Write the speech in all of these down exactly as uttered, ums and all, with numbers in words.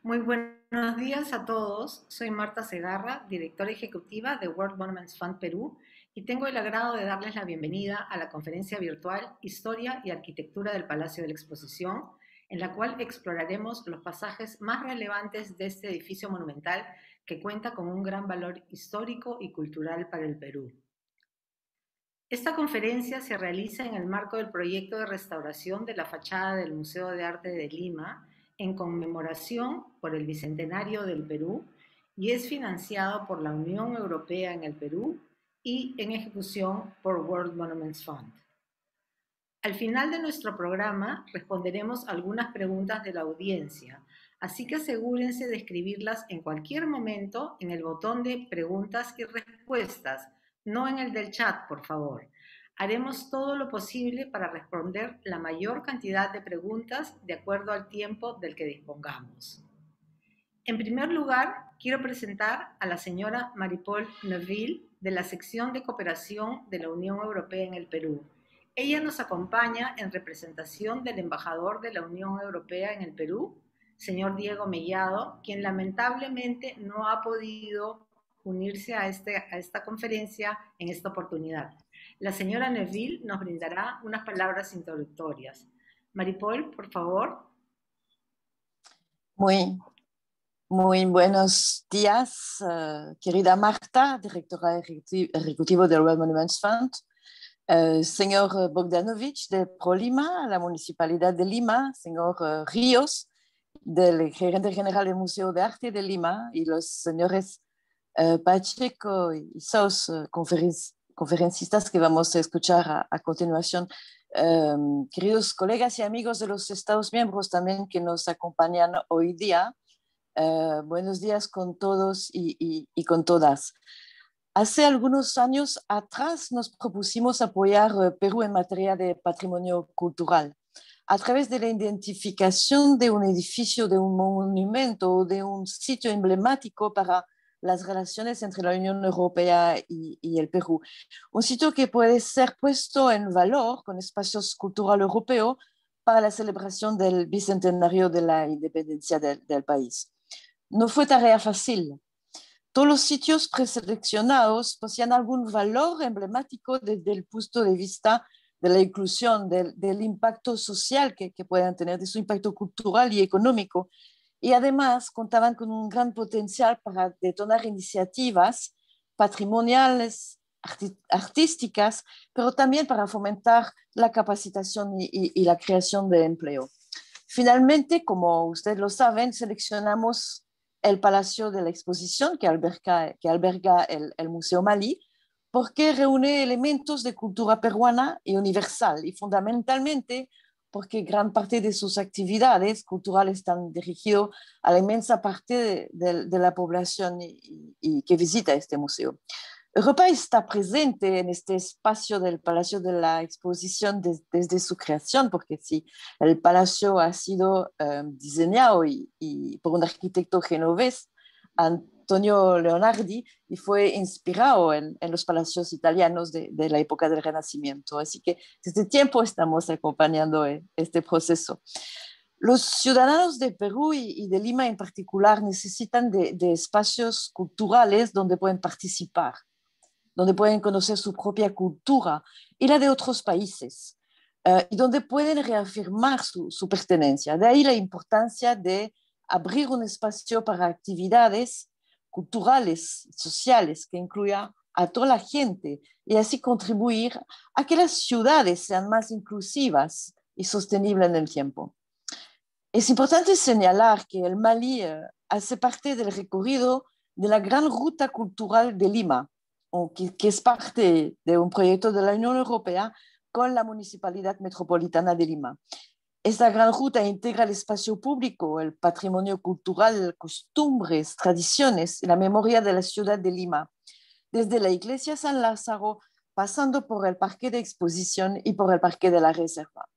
Muy buenos días a todos. Soy Marta Segarra, directora ejecutiva de World Monuments Fund Perú, y tengo el agrado de darles la bienvenida a la conferencia virtual Historia y Arquitectura del Palacio de la Exposición, en la cual exploraremos los pasajes más relevantes de este edificio monumental que cuenta con un gran valor histórico y cultural para el Perú. Esta conferencia se realiza en el marco del proyecto de restauración de la fachada del Museo de Arte de Lima en conmemoración por el Bicentenario del Perú y es financiado por la Unión Europea en el Perú y en ejecución por World Monuments Fund. Al final de nuestro programa responderemos algunas preguntas de la audiencia, así que asegúrense de escribirlas en cualquier momento en el botón de preguntas y respuestas, no en el del chat, por favor. Haremos todo lo posible para responder la mayor cantidad de preguntas de acuerdo al tiempo del que dispongamos. En primer lugar, quiero presentar a la señora Marie-Paule Neuville de la sección de cooperación de la Unión Europea en el Perú. Ella nos acompaña en representación del embajador de la Unión Europea en el Perú, señor Diego Mellado, quien lamentablemente no ha podido unirse a, este, a esta conferencia en esta oportunidad. La señora Neuville nos brindará unas palabras introductorias. Marie-Paule, por favor. Muy, muy buenos días, uh, querida Marta, directora ejecutiva del World Monuments Fund, uh, señor Bogdanovich de ProLima, la Municipalidad de Lima, señor uh, Ríos, del gerente general del Museo de Arte de Lima, y los señores uh, Pacheco y Sos, uh, conferen conferencistas que vamos a escuchar a, a continuación. Um, queridos colegas y amigos de los Estados miembros también que nos acompañan hoy día, uh, buenos días con todos y, y, y con todas. Hace algunos años atrás nos propusimos apoyar uh, Perú en materia de patrimonio cultural a través de la identificación de un edificio, de un monumento, de un sitio emblemático para las relaciones entre la Unión Europea y, y el Perú. Un sitio que puede ser puesto en valor con espacios culturales europeos para la celebración del bicentenario de la independencia del, del país. No fue tarea fácil. Todos los sitios preseleccionados poseían algún valor emblemático desde el punto de vista de la inclusión, del, del impacto social que, que puedan tener, de su impacto cultural y económico. Y además contaban con un gran potencial para detonar iniciativas patrimoniales, arti artísticas, pero también para fomentar la capacitación y, y, y la creación de empleo. Finalmente, como ustedes lo saben, seleccionamos el Palacio de la Exposición que alberga, que alberga el, el Museo Malí, porque reúne elementos de cultura peruana y universal, y fundamentalmente porque gran parte de sus actividades culturales están dirigidas a la inmensa parte de, de, de la población y, y, y que visita este museo. Europa está presente en este espacio del Palacio de la Exposición des, desde su creación, porque sí, el palacio ha sido um, diseñado y, y por un arquitecto genovés, Antonio Leonardi, y fue inspirado en, en los palacios italianos de, de la época del Renacimiento. Así que desde tiempo estamos acompañando este proceso. Los ciudadanos de Perú y, y de Lima en particular necesitan de, de espacios culturales donde pueden participar, donde pueden conocer su propia cultura y la de otros países, uh, y donde pueden reafirmar su, su pertenencia. De ahí la importancia de abrir un espacio para actividades culturales, sociales, que incluya a toda la gente y así contribuir a que las ciudades sean más inclusivas y sostenibles en el tiempo. Es importante señalar que el Malí uh, hace parte del recorrido de la Gran Ruta Cultural de Lima, que, que es parte de un proyecto de la Unión Europea con la Municipalidad Metropolitana de Lima. Esta gran ruta integra el espacio público, el patrimonio cultural, costumbres, tradiciones y la memoria de la ciudad de Lima, desde la Iglesia San Lázaro, pasando por el Parque de Exposición y por el Parque de la Reserva.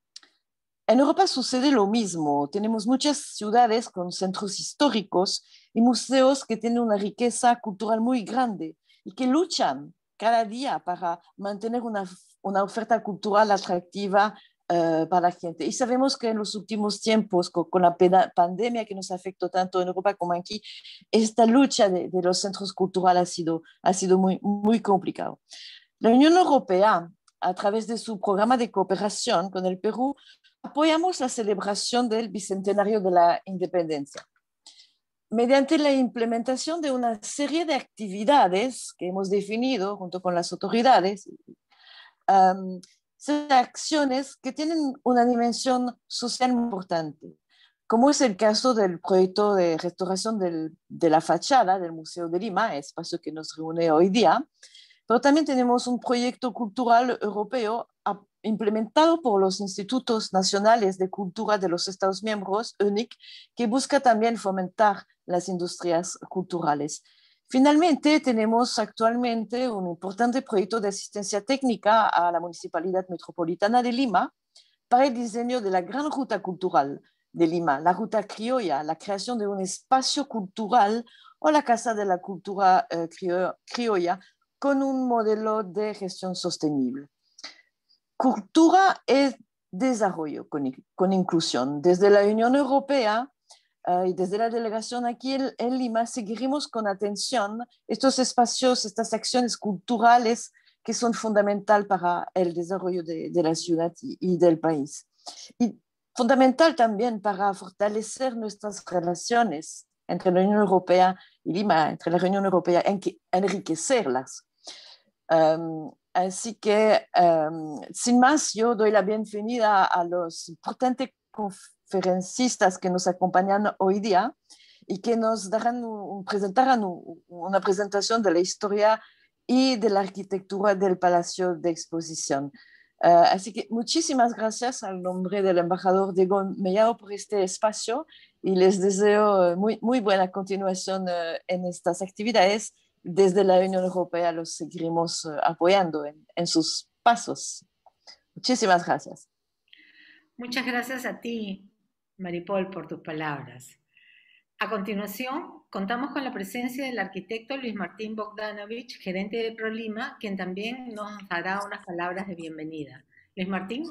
En Europa sucede lo mismo. Tenemos muchas ciudades con centros históricos y museos que tienen una riqueza cultural muy grande y que luchan cada día para mantener una, una oferta cultural atractiva uh, para la gente. Y sabemos que en los últimos tiempos, con, con la pandemia que nos afectó tanto en Europa como aquí, esta lucha de, de los centros culturales ha sido, ha sido muy, muy complicado. La Unión Europea, a través de su programa de cooperación con el Perú, apoyamos la celebración del bicentenario de la independencia mediante la implementación de una serie de actividades que hemos definido junto con las autoridades, um, acciones que tienen una dimensión social importante, como es el caso del proyecto de restauración del, de la fachada del Museo de Lima, espacio que nos reúne hoy día, pero también tenemos un proyecto cultural europeo implementado por los Institutos Nacionales de Cultura de los Estados miembros, U N I C, que busca también fomentar las industrias culturales. Finalmente, tenemos actualmente un importante proyecto de asistencia técnica a la Municipalidad Metropolitana de Lima para el diseño de la gran ruta cultural de Lima, la ruta criolla, la creación de un espacio cultural o la Casa de la Cultura eh, criolla con un modelo de gestión sostenible. Cultura es desarrollo con, con inclusión. Desde la Unión Europea uh, y desde la delegación aquí en, en Lima seguiremos con atención estos espacios, estas acciones culturales que son fundamentales para el desarrollo de, de la ciudad y, y del país. Y fundamental también para fortalecer nuestras relaciones entre la Unión Europea y Lima, entre la Unión Europea, en que, enriquecerlas. Um, así que, um, sin más, yo doy la bienvenida a los importantes conferencistas que nos acompañan hoy día y que nos darán un, presentarán un, una presentación de la historia y de la arquitectura del Palacio de Exposición. Uh, así que muchísimas gracias al nombre del embajador Diego Mellado por este espacio y les deseo muy, muy buena continuación uh, en estas actividades. Desde la Unión Europea los seguiremos uh, apoyando en, en sus pasos. Muchísimas gracias. Muchas gracias a ti, Maripol, por tus palabras. A continuación, contamos con la presencia del arquitecto Luis Martín Bogdanovich, gerente de ProLima, quien también nos dará unas palabras de bienvenida. Luis Martín.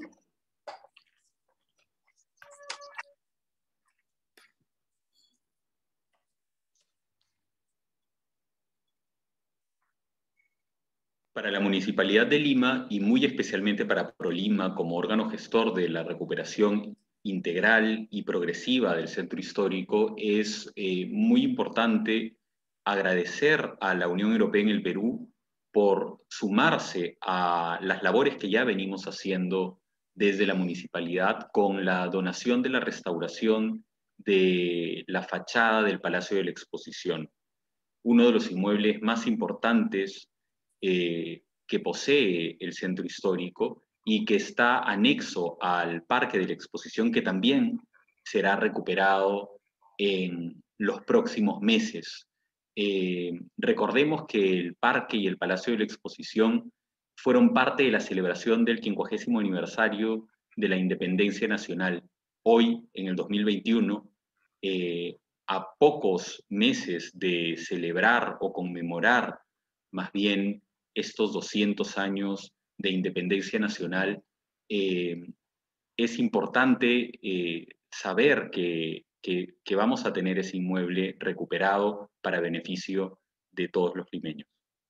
Para la Municipalidad de Lima y muy especialmente para ProLima como órgano gestor de la recuperación integral y progresiva del centro histórico, es eh, muy importante agradecer a la Unión Europea en el Perú por sumarse a las labores que ya venimos haciendo desde la municipalidad con la donación de la restauración de la fachada del Palacio de la Exposición, uno de los inmuebles más importantes Eh, que posee el centro histórico y que está anexo al Parque de la Exposición, que también será recuperado en los próximos meses. Eh, recordemos que el Parque y el Palacio de la Exposición fueron parte de la celebración del quincuagésimo aniversario de la Independencia Nacional. Hoy, en el dos mil veintiuno, eh, a pocos meses de celebrar o conmemorar más bien estos doscientos años de independencia nacional, eh, es importante eh, saber que, que, que vamos a tener ese inmueble recuperado para beneficio de todos los limeños.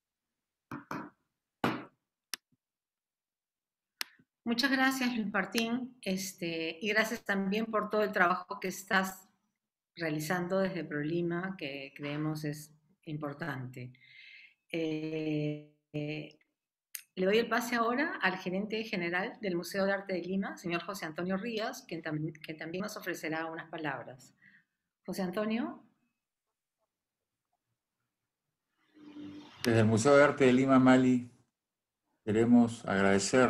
Muchas gracias, Luis Martín, este, y gracias también por todo el trabajo que estás realizando desde ProLima, que creemos es importante. Eh, eh, le doy el pase ahora al gerente general del Museo de Arte de Lima, señor José Antonio Ríos, quien, tam que también nos ofrecerá unas palabras. José Antonio. Desde el Museo de Arte de Lima, Mali, queremos agradecer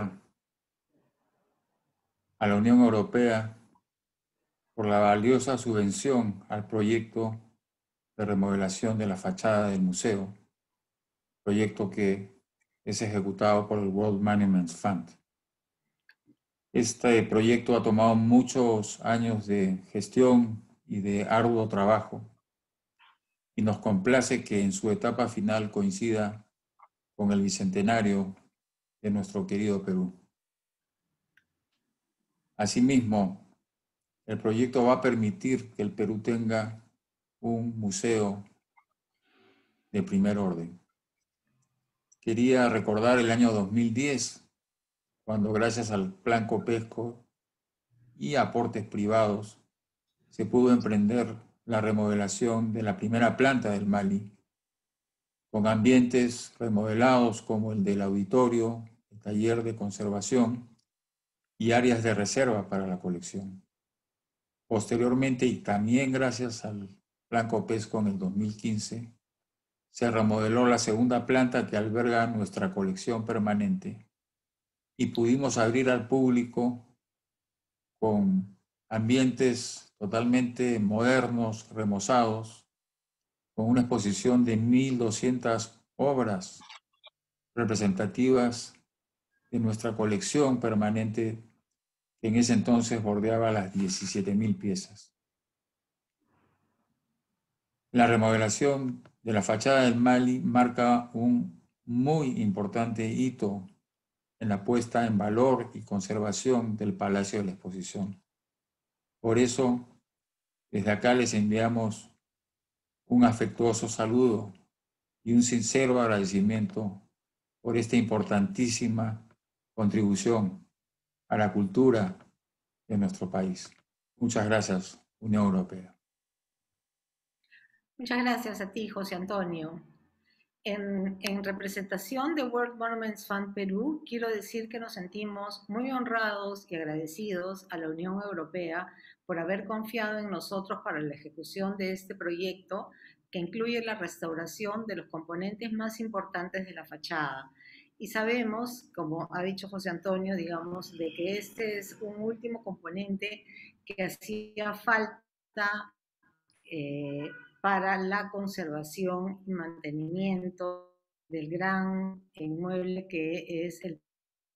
a la Unión Europea por la valiosa subvención al proyecto de remodelación de la fachada del museo, proyecto que es ejecutado por el World Monuments Fund. Este proyecto ha tomado muchos años de gestión y de arduo trabajo y nos complace que en su etapa final coincida con el bicentenario de nuestro querido Perú. Asimismo, el proyecto va a permitir que el Perú tenga un museo de primer orden. Quería recordar el año dos mil diez, cuando gracias al Plan Copesco y aportes privados se pudo emprender la remodelación de la primera planta del Mali, con ambientes remodelados como el del auditorio, el taller de conservación y áreas de reserva para la colección. Posteriormente, y también gracias al Plan Copesco en el dos mil quince, se remodeló la segunda planta que alberga nuestra colección permanente y pudimos abrir al público con ambientes totalmente modernos, remozados, con una exposición de mil doscientas obras representativas de nuestra colección permanente, que en ese entonces bordeaba las diecisiete mil piezas. La remodelación de la fachada del Mali marca un muy importante hito en la puesta en valor y conservación del Palacio de la Exposición. Por eso, desde acá les enviamos un afectuoso saludo y un sincero agradecimiento por esta importantísima contribución a la cultura de nuestro país. Muchas gracias, Unión Europea. Muchas gracias a ti, José Antonio. En, en representación de World Monuments Fund Perú, quiero decir que nos sentimos muy honrados y agradecidos a la Unión Europea por haber confiado en nosotros para la ejecución de este proyecto, que incluye la restauración de los componentes más importantes de la fachada. Y sabemos, como ha dicho José Antonio, digamos, de que este es un último componente que hacía falta eh, para la conservación y mantenimiento del gran inmueble que es el...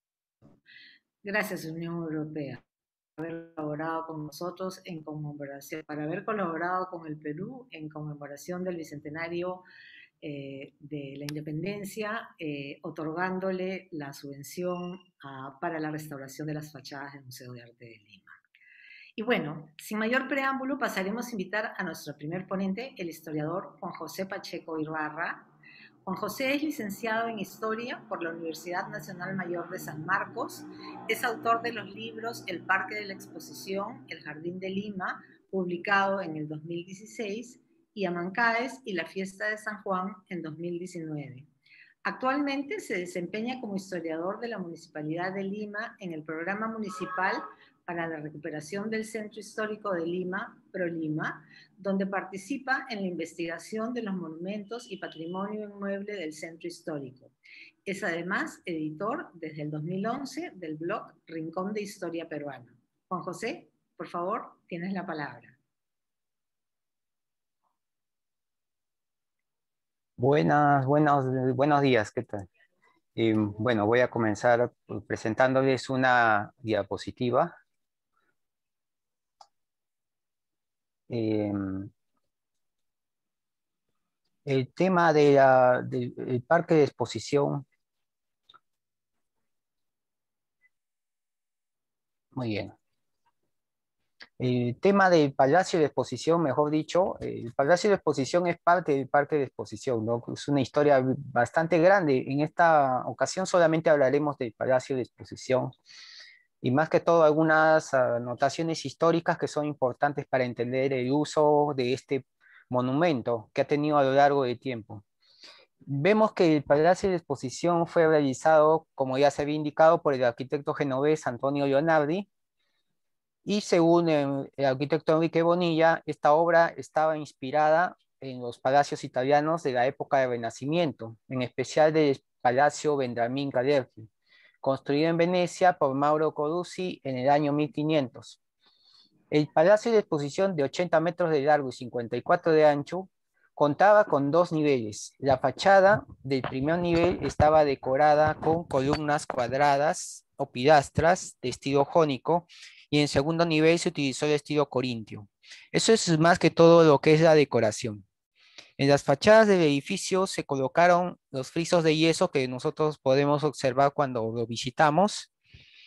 Gracias, Unión Europea, por haber colaborado con nosotros en conmemoración, para haber colaborado con el Perú en conmemoración del bicentenario eh, de la independencia, eh, otorgándole la subvención a, para la restauración de las fachadas del Museo de Arte de Lima. Y bueno, sin mayor preámbulo, pasaremos a invitar a nuestro primer ponente, el historiador Juan José Pacheco Ibarra. Juan José es licenciado en Historia por la Universidad Nacional Mayor de San Marcos. Es autor de los libros El Parque de la Exposición, El Jardín de Lima, publicado en el dos mil dieciséis, y Amancaes y la Fiesta de San Juan en dos mil diecinueve. Actualmente se desempeña como historiador de la Municipalidad de Lima en el Programa Municipal para la Recuperación del Centro Histórico de Lima, ProLima, donde participa en la investigación de los monumentos y patrimonio inmueble del Centro Histórico. Es además editor desde el dos mil once del blog Rincón de Historia Peruana. Juan José, por favor, tienes la palabra. Buenas, buenos, buenos días, ¿qué tal? Eh, bueno, voy a comenzar presentándoles una diapositiva. Eh, el tema de la, del el parque de exposición. Muy bien. El tema del Palacio de Exposición, mejor dicho, el Palacio de Exposición es parte del Parque de Exposición, ¿no? Es una historia bastante grande. En esta ocasión solamente hablaremos del Palacio de Exposición y más que todo algunas anotaciones históricas que son importantes para entender el uso de este monumento que ha tenido a lo largo del tiempo. Vemos que el Palacio de Exposición fue realizado, como ya se había indicado, por el arquitecto genovés Antonio Leonardi. Y según el, el arquitecto Enrique Bonilla, esta obra estaba inspirada en los palacios italianos de la época del Renacimiento, en especial del Palacio Vendramin Calergi, construido en Venecia por Mauro Coruzzi en el año mil quinientos. El Palacio de Exposición, de ochenta metros de largo y cincuenta y cuatro de ancho, contaba con dos niveles. La fachada del primer nivel estaba decorada con columnas cuadradas o pilastras de estilo jónico, y en segundo nivel se utilizó el estilo corintio. Eso es más que todo lo que es la decoración. En las fachadas del edificio se colocaron los frisos de yeso que nosotros podemos observar cuando lo visitamos.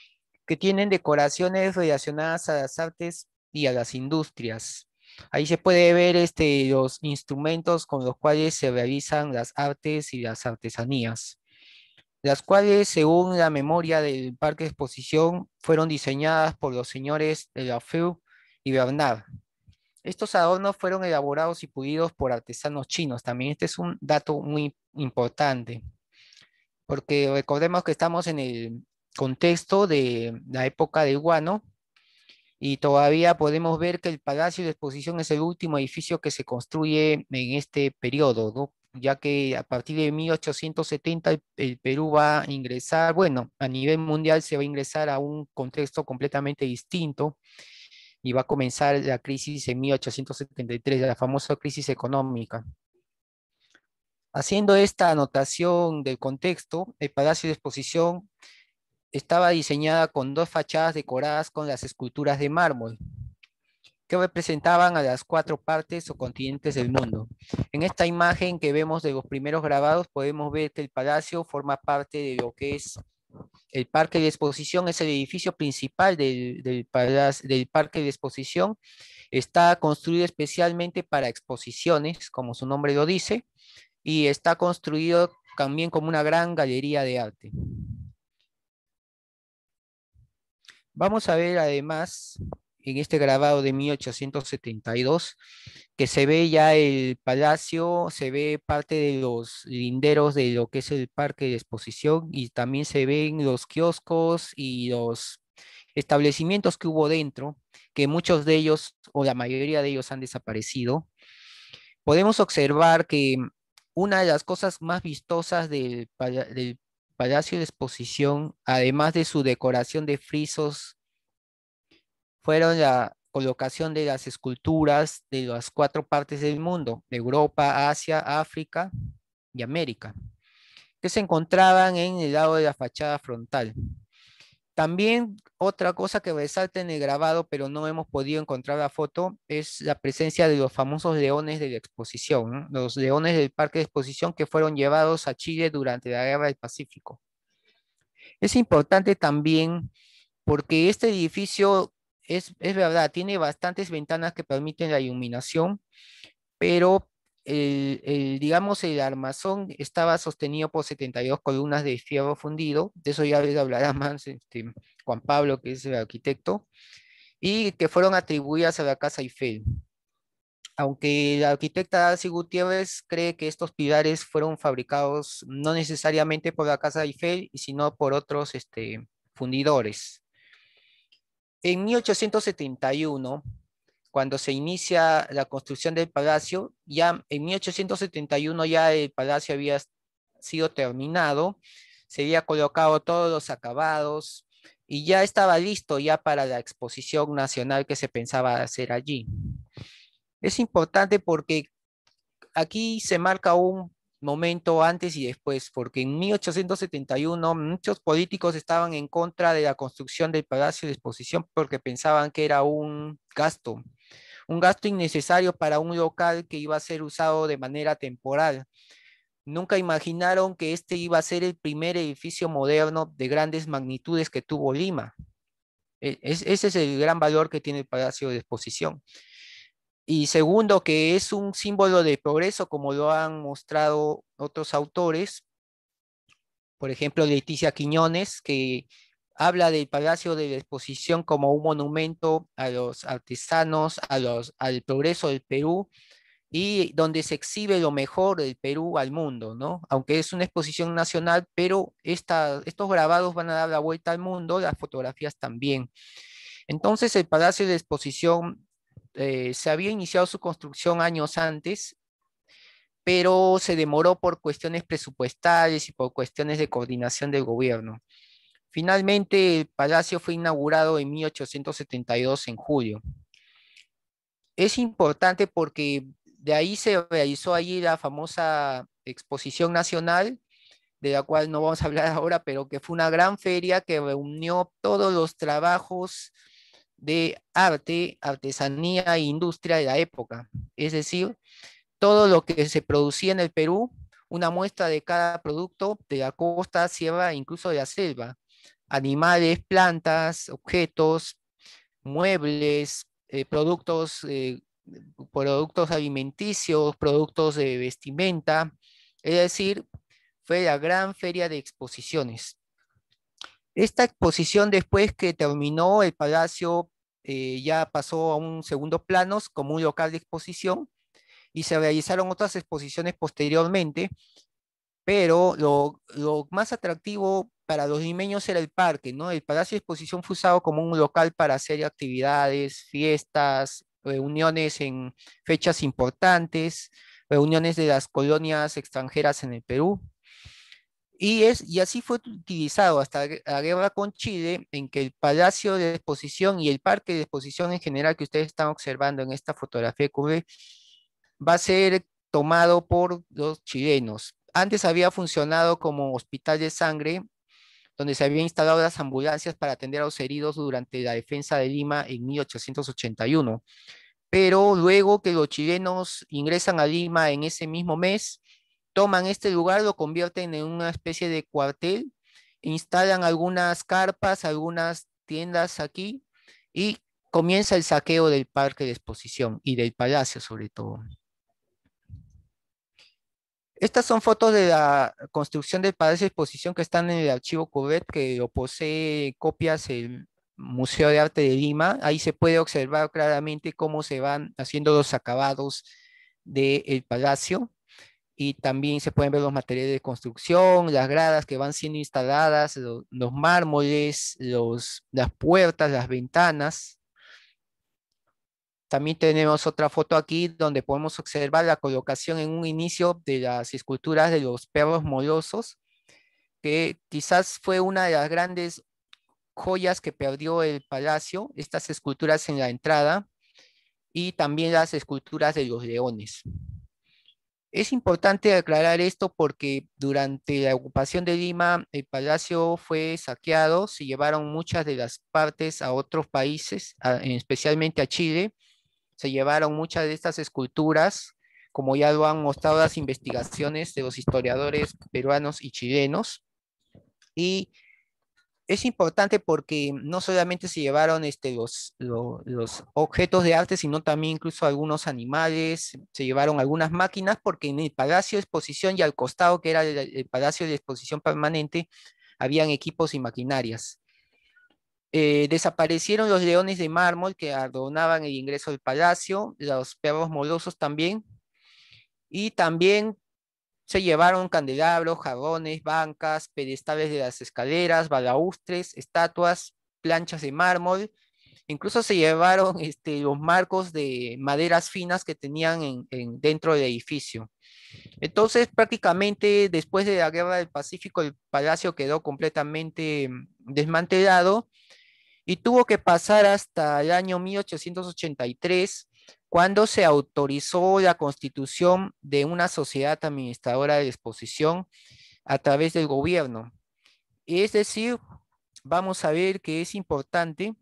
que tienen decoraciones relacionadas a las artes y a las industrias. Ahí se puede ver este, los instrumentos con los cuales se realizan las artes y las artesanías, las cuales, según la memoria del parque de exposición, fueron diseñadas por los señores de Lafeu y Bernard. Estos adornos fueron elaborados y pulidos por artesanos chinos. También este es un dato muy importante, porque recordemos que estamos en el contexto de la época del Guano, y todavía podemos ver que el Palacio de Exposición es el último edificio que se construye en este periodo, ¿no? Ya que a partir de mil ochocientos setenta el, el Perú va a ingresar, bueno, a nivel mundial se va a ingresar a un contexto completamente distinto, y va a comenzar la crisis en mil ochocientos setenta y tres, la famosa crisis económica. Haciendo esta anotación del contexto, el Palacio de Exposición estaba diseñada con dos fachadas decoradas con las esculturas de mármol, que representaban a las cuatro partes o continentes del mundo. En esta imagen que vemos de los primeros grabados, podemos ver que el palacio forma parte de lo que es el parque de exposición. Es el edificio principal del, del, palacio, del parque de exposición. Está construido especialmente para exposiciones, como su nombre lo dice, y está construido también como una gran galería de arte. Vamos a ver además en este grabado de mil ochocientos setenta y dos que se ve ya el palacio, se ve parte de los linderos de lo que es el parque de exposición, y también se ven los kioscos y los establecimientos que hubo dentro, que muchos de ellos o la mayoría de ellos han desaparecido. Podemos observar que una de las cosas más vistosas del, del Palacio de Exposición, además de su decoración de frisos, fueron la colocación de las esculturas de las cuatro partes del mundo, de Europa, Asia, África y América, que se encontraban en el lado de la fachada frontal. También otra cosa que resalta en el grabado, pero no hemos podido encontrar la foto, es la presencia de los famosos leones de la exposición, ¿no? Los leones del parque de exposición que fueron llevados a Chile durante la Guerra del Pacífico. Es importante también porque este edificio es, es verdad, tiene bastantes ventanas que permiten la iluminación, pero el, el, digamos, el armazón estaba sostenido por setenta y dos columnas de fierro fundido. De eso ya les hablará más este, Juan Pablo, que es el arquitecto, y que fueron atribuidas a la Casa Eiffel. Aunque la arquitecta Darcy Gutiérrez cree que estos pilares fueron fabricados no necesariamente por la Casa Eiffel, sino por otros este, fundidores. En mil ochocientos setenta y uno, cuando se inicia la construcción del palacio, ya en mil ochocientos setenta y uno ya el palacio había sido terminado, se había colocado todos los acabados y ya estaba listo ya para la exposición nacional que se pensaba hacer allí. Es importante porque aquí se marca un momento antes y después, porque en mil ochocientos setenta y uno muchos políticos estaban en contra de la construcción del Palacio de Exposición porque pensaban que era un gasto, un gasto innecesario para un local que iba a ser usado de manera temporal. Nunca imaginaron que este iba a ser el primer edificio moderno de grandes magnitudes que tuvo Lima. Es, ese es el gran valor que tiene el Palacio de Exposición. Y segundo, que es un símbolo de progreso, como lo han mostrado otros autores. Por ejemplo, Leticia Quiñones, que habla del Palacio de la Exposición como un monumento a los artesanos, a los, al progreso del Perú, y donde se exhibe lo mejor del Perú al mundo, ¿no? Aunque es una exposición nacional, pero esta, estos grabados van a dar la vuelta al mundo, las fotografías también. Entonces, el Palacio de Exposición Eh, se había iniciado su construcción años antes, pero se demoró por cuestiones presupuestarias y por cuestiones de coordinación del gobierno. Finalmente, el palacio fue inaugurado en mil ochocientos setenta y dos en julio. Es importante porque de ahí se realizó allí la famosa exposición nacional, de la cual no vamos a hablar ahora, pero que fue una gran feria que reunió todos los trabajos de arte, artesanía e industria de la época. Es decir, todo lo que se producía en el Perú, una muestra de cada producto de la costa, sierra e incluso de la selva. animales, plantas, objetos, muebles, eh, productos, eh, productos alimenticios, productos de vestimenta. Es decir, fue la gran feria de exposiciones. Esta exposición, después que terminó, el palacio eh, ya pasó a un segundo plano como un local de exposición y se realizaron otras exposiciones posteriormente, pero lo, lo más atractivo para los limeños era el parque, ¿no? El Palacio de Exposición fue usado como un local para hacer actividades, fiestas, reuniones en fechas importantes, reuniones de las colonias extranjeras en el Perú. Y, es, y así fue utilizado hasta la guerra con Chile, en que el Palacio de Exposición y el Parque de Exposición en general que ustedes están observando en esta fotografía que ve, va a ser tomado por los chilenos. Antes había funcionado como hospital de sangre, donde se habían instalado las ambulancias para atender a los heridos durante la defensa de Lima en mil ochocientos ochenta y uno. Pero luego que los chilenos ingresan a Lima en ese mismo mes, toman este lugar, lo convierten en una especie de cuartel, instalan algunas carpas, algunas tiendas aquí y comienza el saqueo del parque de exposición y del palacio sobre todo. Estas son fotos de la construcción del Palacio de Exposición que están en el archivo Courbet, que lo posee copias el Museo de Arte de Lima. Ahí se puede observar claramente cómo se van haciendo los acabados del palacio y también se pueden ver los materiales de construcción, las gradas que van siendo instaladas, los, los mármoles, los, las puertas, las ventanas. También tenemos otra foto aquí donde podemos observar la colocación en un inicio de las esculturas de los perros molosos, que quizás fue una de las grandes joyas que perdió el palacio, estas esculturas en la entrada y también las esculturas de los leones. Es importante aclarar esto porque durante la ocupación de Lima el palacio fue saqueado, se llevaron muchas de las partes a otros países, a, especialmente a Chile. Se llevaron muchas de estas esculturas, como ya lo han mostrado las investigaciones de los historiadores peruanos y chilenos. Y es importante porque no solamente se llevaron este, los, los, los objetos de arte, sino también incluso algunos animales, se llevaron algunas máquinas, porque en el Palacio de Exposición y al costado, que era el, el Palacio de Exposición Permanente, habían equipos y maquinarias. Eh, desaparecieron los leones de mármol que adornaban el ingreso del palacio, los perros molosos también, y también se llevaron candelabros, jarrones, bancas, pedestales de las escaleras, balaustres, estatuas, planchas de mármol, incluso se llevaron este, los marcos de maderas finas que tenían en, en, dentro del edificio. Entonces, prácticamente después de la Guerra del Pacífico, el palacio quedó completamente desmantelado, y tuvo que pasar hasta el año mil ochocientos ochenta y tres, cuando se autorizó la constitución de una sociedad administradora de exposición a través del gobierno. Es decir, vamos a ver que es importante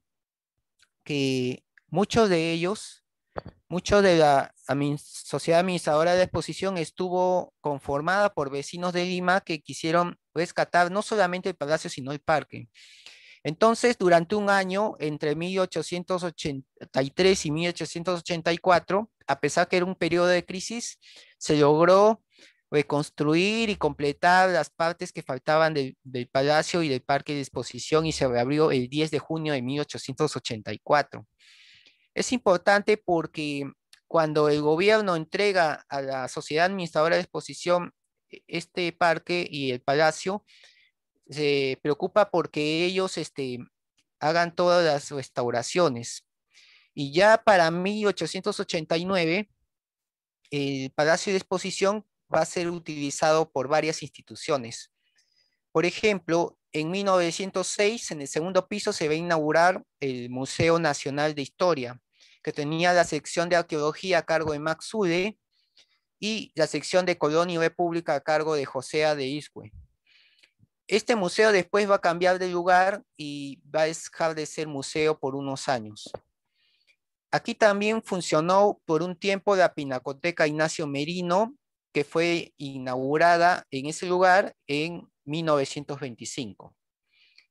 que muchos de ellos, mucho de la sociedad administradora de exposición estuvo conformada por vecinos de Lima que quisieron rescatar no solamente el palacio, sino el parque. Entonces, durante un año, entre mil ochocientos ochenta y tres y mil ochocientos ochenta y cuatro, a pesar que era un periodo de crisis, se logró reconstruir y completar las partes que faltaban del, del palacio y del parque de exposición, y se reabrió el diez de junio de mil ochocientos ochenta y cuatro. Es importante porque cuando el gobierno entrega a la sociedad administradora de exposición este parque y el palacio, se preocupa porque ellos este, hagan todas las restauraciones. Y ya para mil ochocientos ochenta y nueve, el Palacio de Exposición va a ser utilizado por varias instituciones. Por ejemplo, en mil novecientos seis, en el segundo piso, se va a inaugurar el Museo Nacional de Historia, que tenía la sección de arqueología a cargo de Max Ude y la sección de Colonia y República a cargo de José A. de Iscue. Este museo después va a cambiar de lugar y va a dejar de ser museo por unos años. Aquí también funcionó por un tiempo la Pinacoteca Ignacio Merino, que fue inaugurada en ese lugar en mil novecientos veinticinco.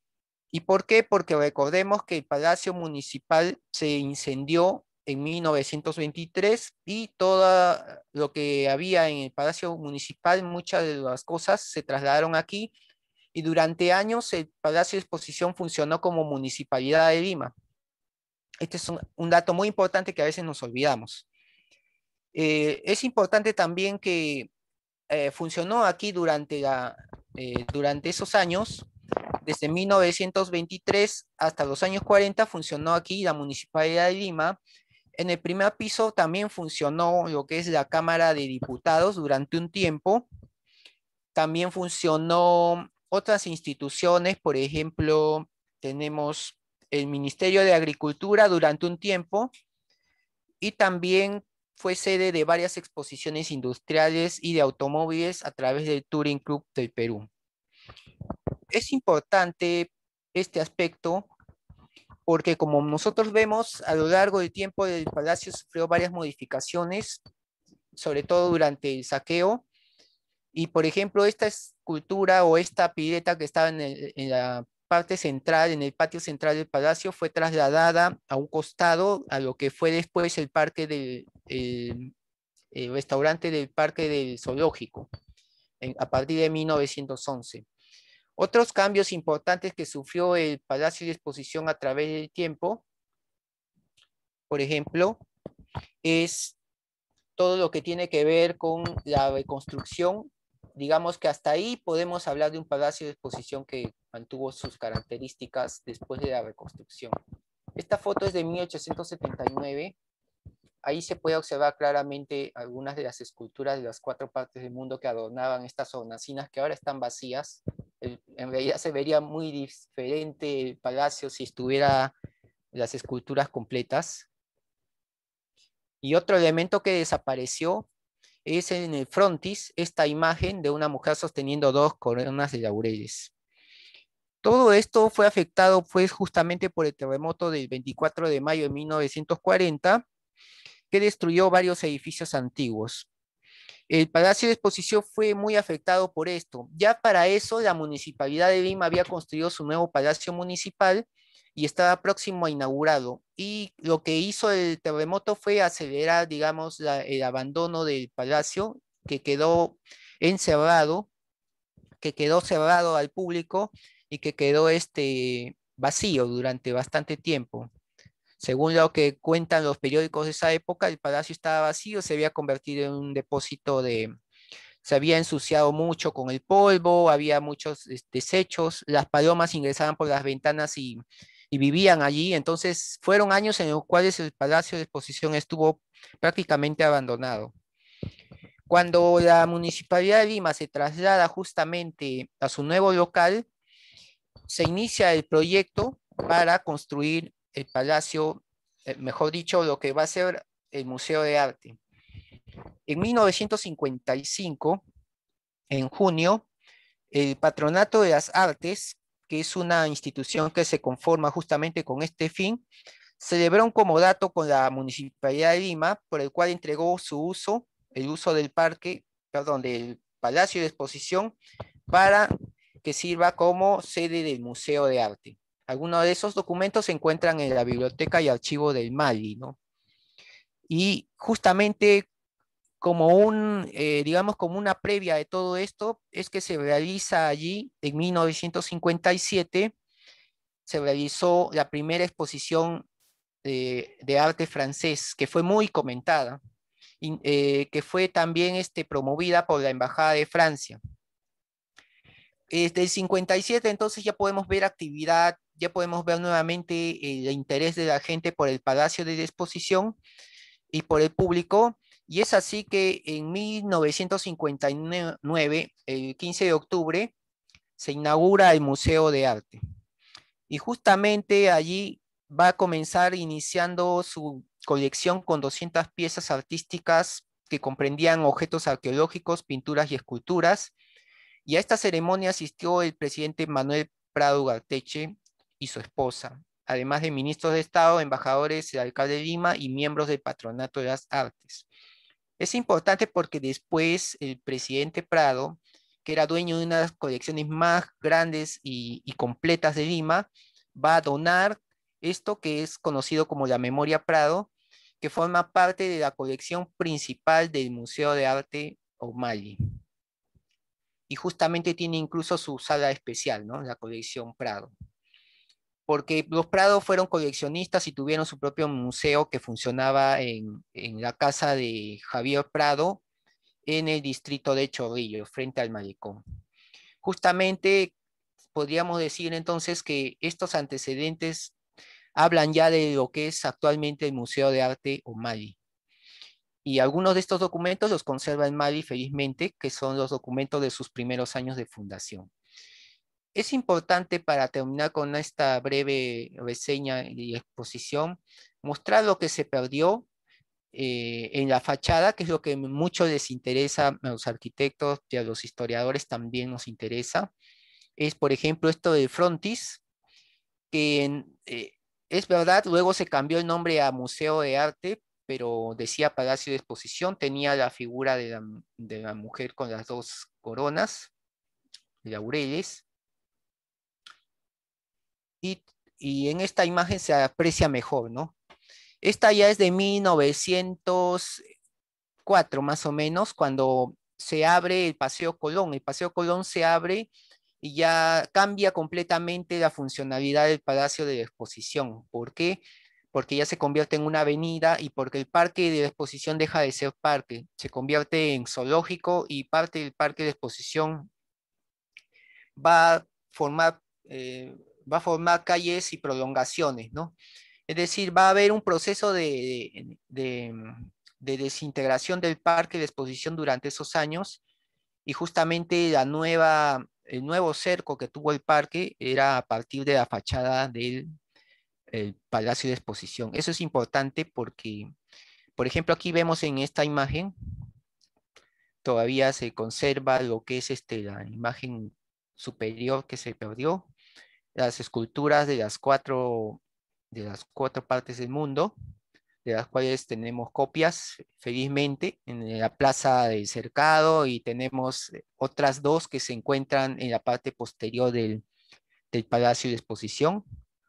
¿Y por qué? Porque recordemos que el Palacio Municipal se incendió en mil novecientos veintitrés y todo lo que había en el Palacio Municipal, muchas de las cosas se trasladaron aquí y durante años el Palacio de Exposición funcionó como Municipalidad de Lima. Este es un, un dato muy importante que a veces nos olvidamos. Eh, es importante también que eh, funcionó aquí durante, la, eh, durante esos años. Desde mil novecientos veintitrés hasta los años cuarenta funcionó aquí la Municipalidad de Lima. En el primer piso también funcionó lo que es la Cámara de Diputados durante un tiempo. También funcionó otras instituciones, por ejemplo, tenemos el Ministerio de Agricultura durante un tiempo y también fue sede de varias exposiciones industriales y de automóviles a través del Touring Club del Perú. Es importante este aspecto porque como nosotros vemos a lo largo del tiempo el palacio sufrió varias modificaciones, sobre todo durante el saqueo, y por ejemplo esta escultura o esta pileta que estaba en, el, en la parte central, en el patio central del palacio, fue trasladada a un costado a lo que fue después el parque del el, el restaurante del parque del zoológico, en, a partir de mil novecientos once. Otros cambios importantes que sufrió el Palacio de Exposición a través del tiempo, por ejemplo, es todo lo que tiene que ver con la reconstrucción. Digamos que hasta ahí podemos hablar de un Palacio de Exposición que mantuvo sus características después de la reconstrucción. Esta foto es de mil ochocientos setenta y nueve. Ahí se puede observar claramente algunas de las esculturas de las cuatro partes del mundo que adornaban estas hornacinas que ahora están vacías. El, en realidad se vería muy diferente el palacio si estuviera las esculturas completas. Y otro elemento que desapareció es en el frontis, esta imagen de una mujer sosteniendo dos coronas de laureles. Todo esto fue afectado pues justamente por el terremoto del veinticuatro de mayo de mil novecientos cuarenta, que destruyó varios edificios antiguos. El Palacio de Exposición fue muy afectado por esto. Ya para eso la Municipalidad de Lima había construido su nuevo Palacio Municipal y estaba próximo a inaugurarlo. Y lo que hizo el terremoto fue acelerar, digamos, la, el abandono del palacio, que quedó encerrado, que quedó cerrado al público y que quedó este, vacío durante bastante tiempo. Según lo que cuentan los periódicos de esa época, el palacio estaba vacío, se había convertido en un depósito de... Se había ensuciado mucho con el polvo, había muchos desechos, las palomas ingresaban por las ventanas y, y vivían allí. Entonces fueron años en los cuales el Palacio de Exposición estuvo prácticamente abandonado. Cuando la Municipalidad de Lima se traslada justamente a su nuevo local, se inicia el proyecto para construir el palacio, eh, mejor dicho, lo que va a ser el Museo de Arte. En mil novecientos cincuenta y cinco, en junio, el Patronato de las Artes, que es una institución que se conforma justamente con este fin, celebró un comodato con la Municipalidad de Lima, por el cual entregó su uso, el uso del parque, perdón, del Palacio de Exposición, para que sirva como sede del Museo de Arte. Algunos de esos documentos se encuentran en la Biblioteca y Archivo del Mali, ¿no? Y justamente como un, eh, digamos, como una previa de todo esto, es que se realiza allí, en mil novecientos cincuenta y siete, se realizó la primera exposición de, de arte francés, que fue muy comentada, y, eh, que fue también este, promovida por la Embajada de Francia. Desde el cincuenta y siete entonces ya podemos ver actividad, ya podemos ver nuevamente el interés de la gente por el Palacio de Exposición y por el público, y es así que en mil novecientos cincuenta y nueve, el quince de octubre, se inaugura el Museo de Arte. Y justamente allí va a comenzar iniciando su colección con doscientas piezas artísticas que comprendían objetos arqueológicos, pinturas y esculturas. Y a esta ceremonia asistió el presidente Manuel Prado Ugarteche y su esposa, además de ministros de Estado, embajadores, el alcalde de Lima y miembros del Patronato de las Artes. Es importante porque después el presidente Prado, que era dueño de una de las colecciones más grandes y, y completas de Lima, va a donar esto que es conocido como la Memoria Prado, que forma parte de la colección principal del Museo de Arte O'Malley. Y justamente tiene incluso su sala especial, ¿no? La colección Prado. Porque los Prado fueron coleccionistas y tuvieron su propio museo que funcionaba en, en la casa de Javier Prado, en el distrito de Chorrillos, frente al malecón. Justamente podríamos decir entonces que estos antecedentes hablan ya de lo que es actualmente el Museo de Arte O'Malley. Y algunos de estos documentos los conserva el Mali felizmente, que son los documentos de sus primeros años de fundación. Es importante, para terminar con esta breve reseña y exposición, mostrar lo que se perdió eh, en la fachada, que es lo que mucho les interesa a los arquitectos y a los historiadores también nos interesa. Es, por ejemplo, esto del frontis, que en, eh, es verdad, luego se cambió el nombre a Museo de Arte, pero decía Palacio de Exposición, tenía la figura de la, de la mujer con las dos coronas, laureles. Y, y en esta imagen se aprecia mejor, ¿no? Esta ya es de mil novecientos cuatro más o menos, cuando se abre el Paseo Colón. El Paseo Colón se abre y ya cambia completamente la funcionalidad del Palacio de la Exposición. ¿Por qué? Porque ya se convierte en una avenida y porque el Parque de la Exposición deja de ser parque, se convierte en zoológico y parte del Parque de Exposición va a formar, eh, va a formar calles y prolongaciones, ¿no? Es decir, va a haber un proceso de, de, de desintegración del parque de exposición durante esos años y justamente la nueva, el nuevo cerco que tuvo el parque era a partir de la fachada del el Palacio de Exposición. Eso es importante porque, por ejemplo, aquí vemos en esta imagen, todavía se conserva lo que es este, la imagen superior que se perdió, las esculturas de las cuatro, de las cuatro partes del mundo, de las cuales tenemos copias, felizmente, en la Plaza del Cercado, y tenemos otras dos que se encuentran en la parte posterior del, del Palacio de Exposición.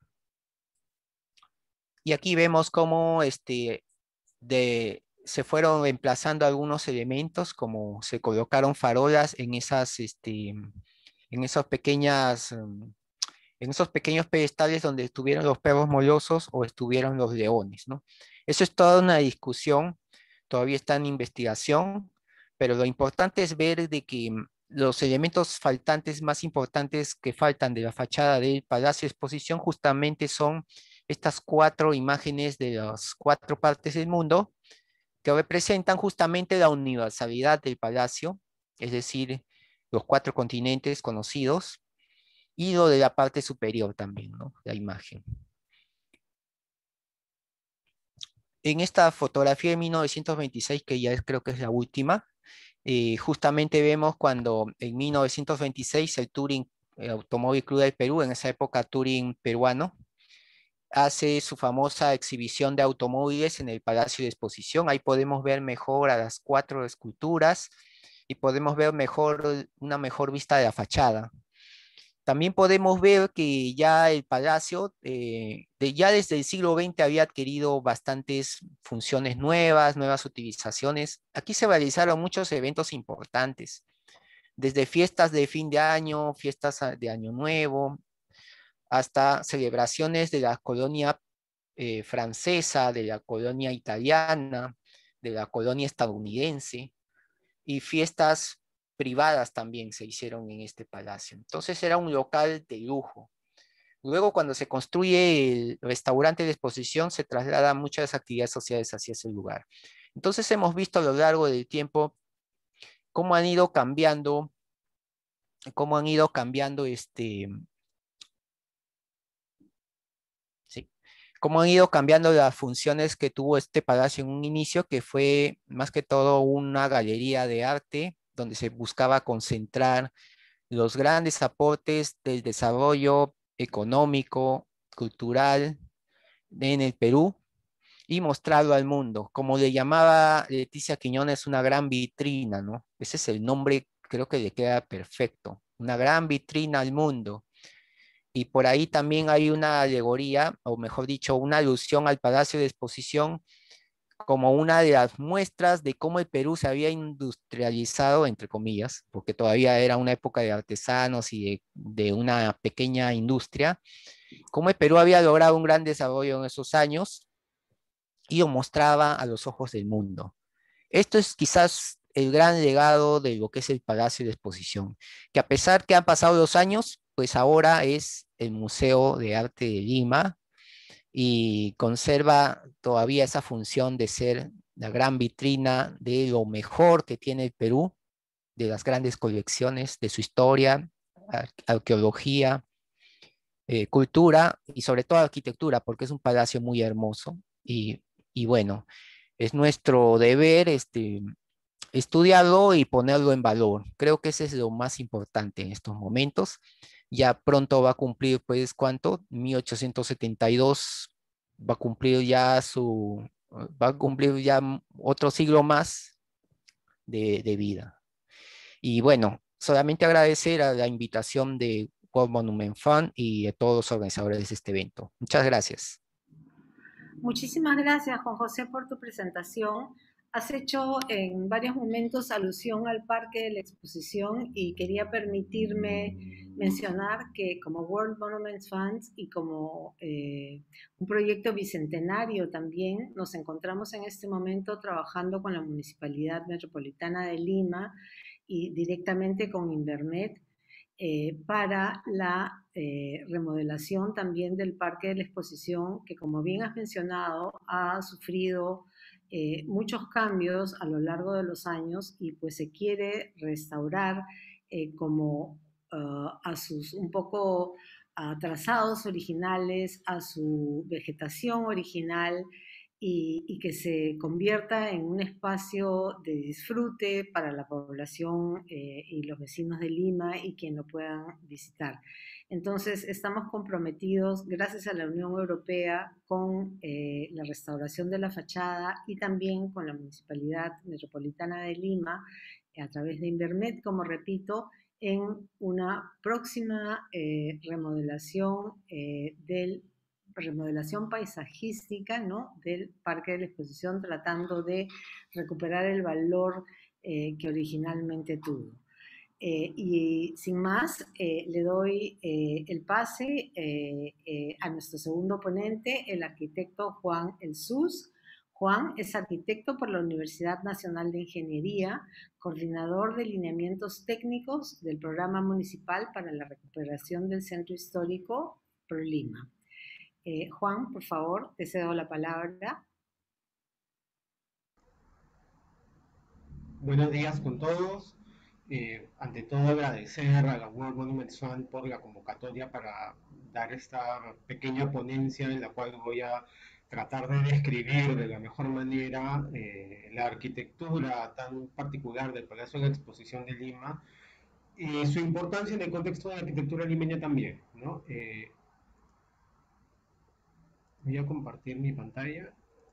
Y aquí vemos cómo este, de, se fueron reemplazando algunos elementos, como se colocaron farolas en esas, este, en esas pequeñas... Um, en esos pequeños pedestales donde estuvieron los perros molosos o estuvieron los leones, ¿no? Eso es toda una discusión, todavía está en investigación, pero lo importante es ver de que los elementos faltantes más importantes que faltan de la fachada del Palacio de Exposición justamente son estas cuatro imágenes de las cuatro partes del mundo que representan justamente la universalidad del palacio, es decir, los cuatro continentes conocidos, y lo de la parte superior también, ¿no? La imagen. En esta fotografía de mil novecientos veintiséis, que ya es, creo que es la última, eh, justamente vemos cuando en mil novecientos veintiséis el Touring el Automóvil Club del Perú, en esa época Touring peruano, hace su famosa exhibición de automóviles en el Palacio de Exposición. Ahí podemos ver mejor a las cuatro esculturas y podemos ver mejor, una mejor vista de la fachada. También podemos ver que ya el palacio, eh, de, ya desde el siglo veinte había adquirido bastantes funciones nuevas, nuevas utilizaciones. Aquí se realizaron muchos eventos importantes, desde fiestas de fin de año, fiestas de Año Nuevo, hasta celebraciones de la colonia eh, francesa, de la colonia italiana, de la colonia estadounidense, y fiestas privadas también se hicieron en este palacio. Entonces era un local de lujo. Luego, cuando se construye el restaurante de exposición, se trasladan muchas actividades sociales hacia ese lugar. Entonces hemos visto a lo largo del tiempo cómo han ido cambiando, cómo han ido cambiando este, sí, cómo han ido cambiando las funciones que tuvo este palacio en un inicio, que fue más que todo una galería de arte, donde se buscaba concentrar los grandes aportes del desarrollo económico, cultural en el Perú y mostrarlo al mundo. Como le llamaba Leticia Quiñones, una gran vitrina, ¿no? Ese es el nombre creo que le queda perfecto. Una gran vitrina al mundo. Y por ahí también hay una alegoría, o mejor dicho, una alusión al Palacio de Exposición como una de las muestras de cómo el Perú se había industrializado, entre comillas, porque todavía era una época de artesanos y de, de una pequeña industria, cómo el Perú había logrado un gran desarrollo en esos años y lo mostraba a los ojos del mundo. Esto es quizás el gran legado de lo que es el Palacio de Exposición, que a pesar que han pasado los años, pues ahora es el Museo de Arte de Lima y conserva todavía esa función de ser la gran vitrina de lo mejor que tiene el Perú, de las grandes colecciones, de su historia, ar arqueología, eh, cultura y sobre todo arquitectura, porque es un palacio muy hermoso. Y, y bueno, es nuestro deber este, estudiarlo y ponerlo en valor. Creo que ese es lo más importante en estos momentos. Ya pronto va a cumplir, pues, ¿cuánto? mil ochocientos setenta y dos va a cumplir ya su, va a cumplir ya otro siglo más de, de vida. Y bueno, solamente agradecer a la invitación de World Monument Fund y a todos los organizadores de este evento. Muchas gracias. Muchísimas gracias, Juan José, por tu presentación. Has hecho en varios momentos alusión al Parque de la Exposición y quería permitirme mencionar que como World Monuments Fund y como eh, un proyecto bicentenario también, nos encontramos en este momento trabajando con la Municipalidad Metropolitana de Lima y directamente con Invermet eh, para la eh, remodelación también del Parque de la Exposición, que como bien has mencionado, ha sufrido eh, muchos cambios a lo largo de los años y pues se quiere restaurar eh, como uh, a sus un poco a trazados originales, a su vegetación original, y, y que se convierta en un espacio de disfrute para la población eh, y los vecinos de Lima y quien lo puedan visitar. Entonces, estamos comprometidos, gracias a la Unión Europea, con eh, la restauración de la fachada y también con la Municipalidad Metropolitana de Lima, eh, a través de Invermet, como repito, en una próxima eh, remodelación eh, del remodelación paisajística, ¿no?, del Parque de la Exposición, tratando de recuperar el valor eh, que originalmente tuvo. Eh, y sin más, eh, le doy eh, el pase eh, eh, a nuestro segundo ponente, el arquitecto Juan Elsús. Juan es arquitecto por la Universidad Nacional de Ingeniería, coordinador de lineamientos técnicos del Programa Municipal para la Recuperación del Centro Histórico ProLima. Eh, Juan, por favor, te cedo la palabra. Buenos días con todos. Eh, ante todo, agradecer a la World Monuments Fund por la convocatoria para dar esta pequeña ponencia en la cual voy a tratar de describir de la mejor manera eh, la arquitectura tan particular del Palacio de la Exposición de Lima y su importancia en el contexto de la arquitectura limeña también, ¿no? Eh, voy a compartir mi pantalla.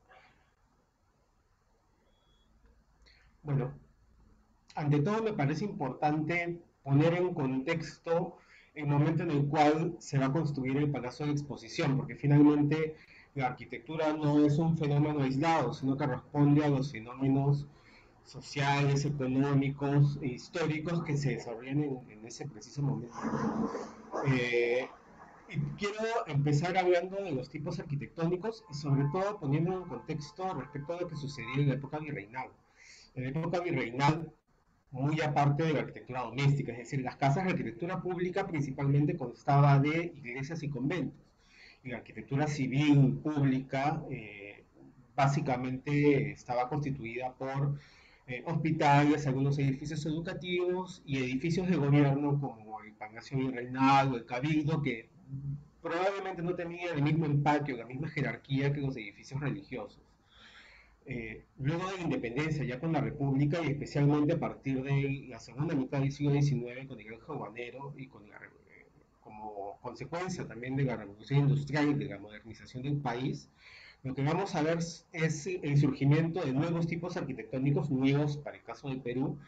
Bueno, ante todo me parece importante poner en contexto el momento en el cual se va a construir el Palacio de Exposición, porque finalmente la arquitectura no es un fenómeno aislado, sino que responde a los fenómenos sociales, económicos e históricos que se desarrollan en, en ese preciso momento. Eh, y quiero empezar hablando de los tipos arquitectónicos y sobre todo poniendo en contexto respecto a lo que sucedía en la época virreinal. En la época virreinal, muy aparte de la arquitectura doméstica, es decir, las casas de arquitectura pública principalmente constaba de iglesias y conventos, y la arquitectura civil pública eh, básicamente estaba constituida por eh, hospitales, algunos edificios educativos y edificios de gobierno como el Palacio Virreinal o el Cabildo, que probablemente no tenían el mismo empaque o la misma jerarquía que los edificios religiosos. Eh, luego de la independencia, ya con la República y especialmente a partir de la segunda mitad del siglo diecinueve con el Gran Habanero y con la, eh, como consecuencia también de la revolución industrial y de la modernización del país, lo que vamos a ver es el surgimiento de nuevos tipos arquitectónicos nuevos para el caso del Perú,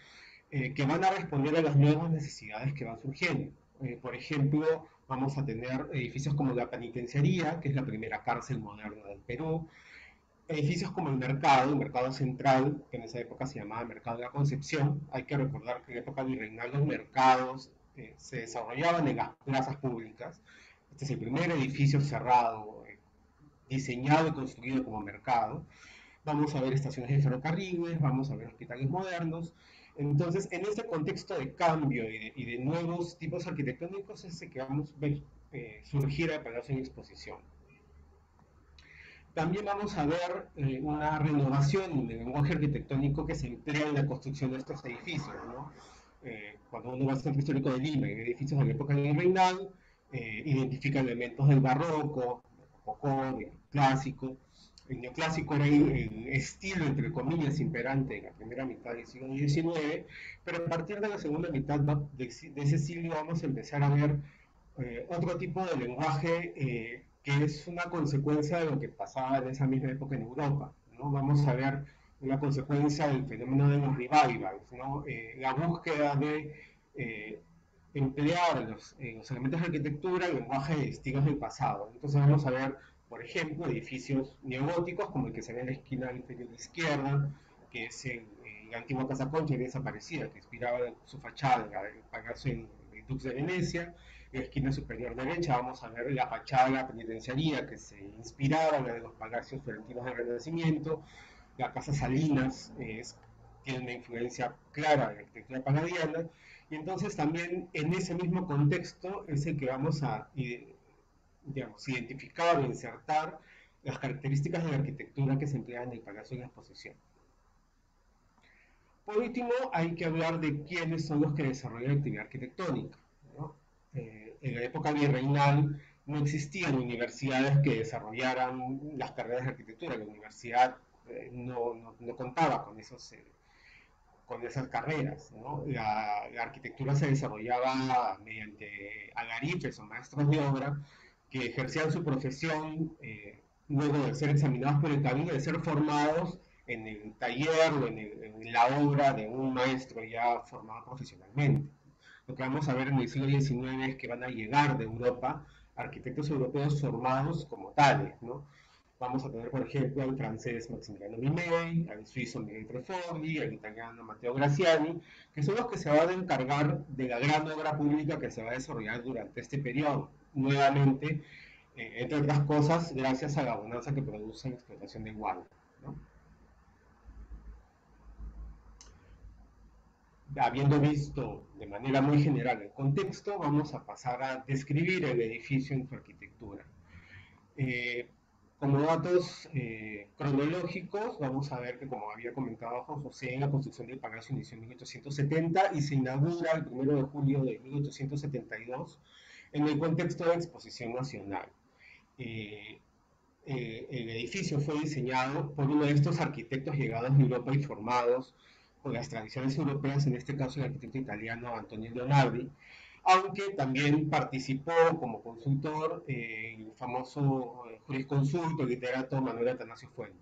eh, que van a responder a las nuevas necesidades que van surgiendo. Eh, por ejemplo, vamos a tener edificios como la penitenciaría, que es la primera cárcel moderna del Perú, edificios como el mercado, el mercado central, que en esa época se llamaba Mercado de la Concepción. Hay que recordar que en época virreinal los mercados eh, se desarrollaban en las plazas públicas. Este es el primer edificio cerrado, eh, diseñado y construido como mercado. Vamos a ver estaciones de ferrocarriles, vamos a ver hospitales modernos. Entonces, en este contexto de cambio y de, y de nuevos tipos arquitectónicos es el que vamos a ver eh, surgir el Palacio en Exposición. También vamos a ver eh, una renovación del lenguaje arquitectónico que se emplea en la construcción de estos edificios, ¿no? Eh, cuando uno va al Centro Histórico de Lima, en edificios de la época virreinal, eh, identifica elementos del barroco, del rococó, del clásico. El neoclásico era el, el estilo, entre comillas, imperante en la primera mitad del siglo diecinueve, pero a partir de la segunda mitad de, de ese siglo vamos a empezar a ver eh, otro tipo de lenguaje eh, que es una consecuencia de lo que pasaba en esa misma época en Europa, ¿no? Vamos a ver una consecuencia del fenómeno de los revivals, ¿no? Eh, la búsqueda de eh, emplear en los, en los elementos de arquitectura el lenguaje de estilos del pasado. Entonces vamos a ver, por ejemplo, edificios neogóticos como el que se ve en la esquina inferior izquierda, que es el, eh, la antigua Casa Concha desaparecida, que inspiraba su fachada el Palacio del Dux de Venecia. En la esquina superior derecha vamos a ver la fachada de la penitenciaría, que se inspiraba en la de los palacios florentinos del Renacimiento. La Casa Salinas es, tiene una influencia clara de la arquitectura palladiana. Y entonces también en ese mismo contexto es el que vamos a digamos, identificar o insertar las características de la arquitectura que se emplean en el Palacio de la Exposición. Por último, hay que hablar de quiénes son los que desarrollan la actividad arquitectónica, ¿no? Eh, en la época virreinal no existían universidades que desarrollaran las carreras de arquitectura. La universidad eh, no, no, no, contaba con, esos, eh, con esas carreras, ¿no? La, la arquitectura se desarrollaba mediante algarifes o maestros de obra que ejercían su profesión eh, luego de ser examinados por el cabildo, de ser formados en el taller o en, el, en, la obra de un maestro ya formado profesionalmente. Lo que vamos a ver en el siglo diecinueve es que van a llegar de Europa arquitectos europeos formados como tales, ¿no? Vamos a tener, por ejemplo, al francés Maximiliano Mimei, al suizo Miguel Trefogli, al italiano Matteo Graziani, que son los que se van a encargar de la gran obra pública que se va a desarrollar durante este periodo. Nuevamente, eh, entre otras cosas, gracias a la bonanza que produce la explotación del guano, ¿no? Habiendo visto de manera muy general el contexto, vamos a pasar a describir el edificio en su arquitectura. Eh, como datos eh, cronológicos, vamos a ver que, como había comentado Juan José, la construcción del Palacio inició en mil ochocientos setenta y se inaugura el primero de julio de mil ochocientos setenta y dos en el contexto de Exposición Nacional. Eh, eh, el edificio fue diseñado por uno de estos arquitectos llegados de Europa y formados por las tradiciones europeas, en este caso el arquitecto italiano Antonio Leonardi, aunque también participó como consultor eh, el famoso jurisconsulto, el literato Manuel Atanasio Fuentes.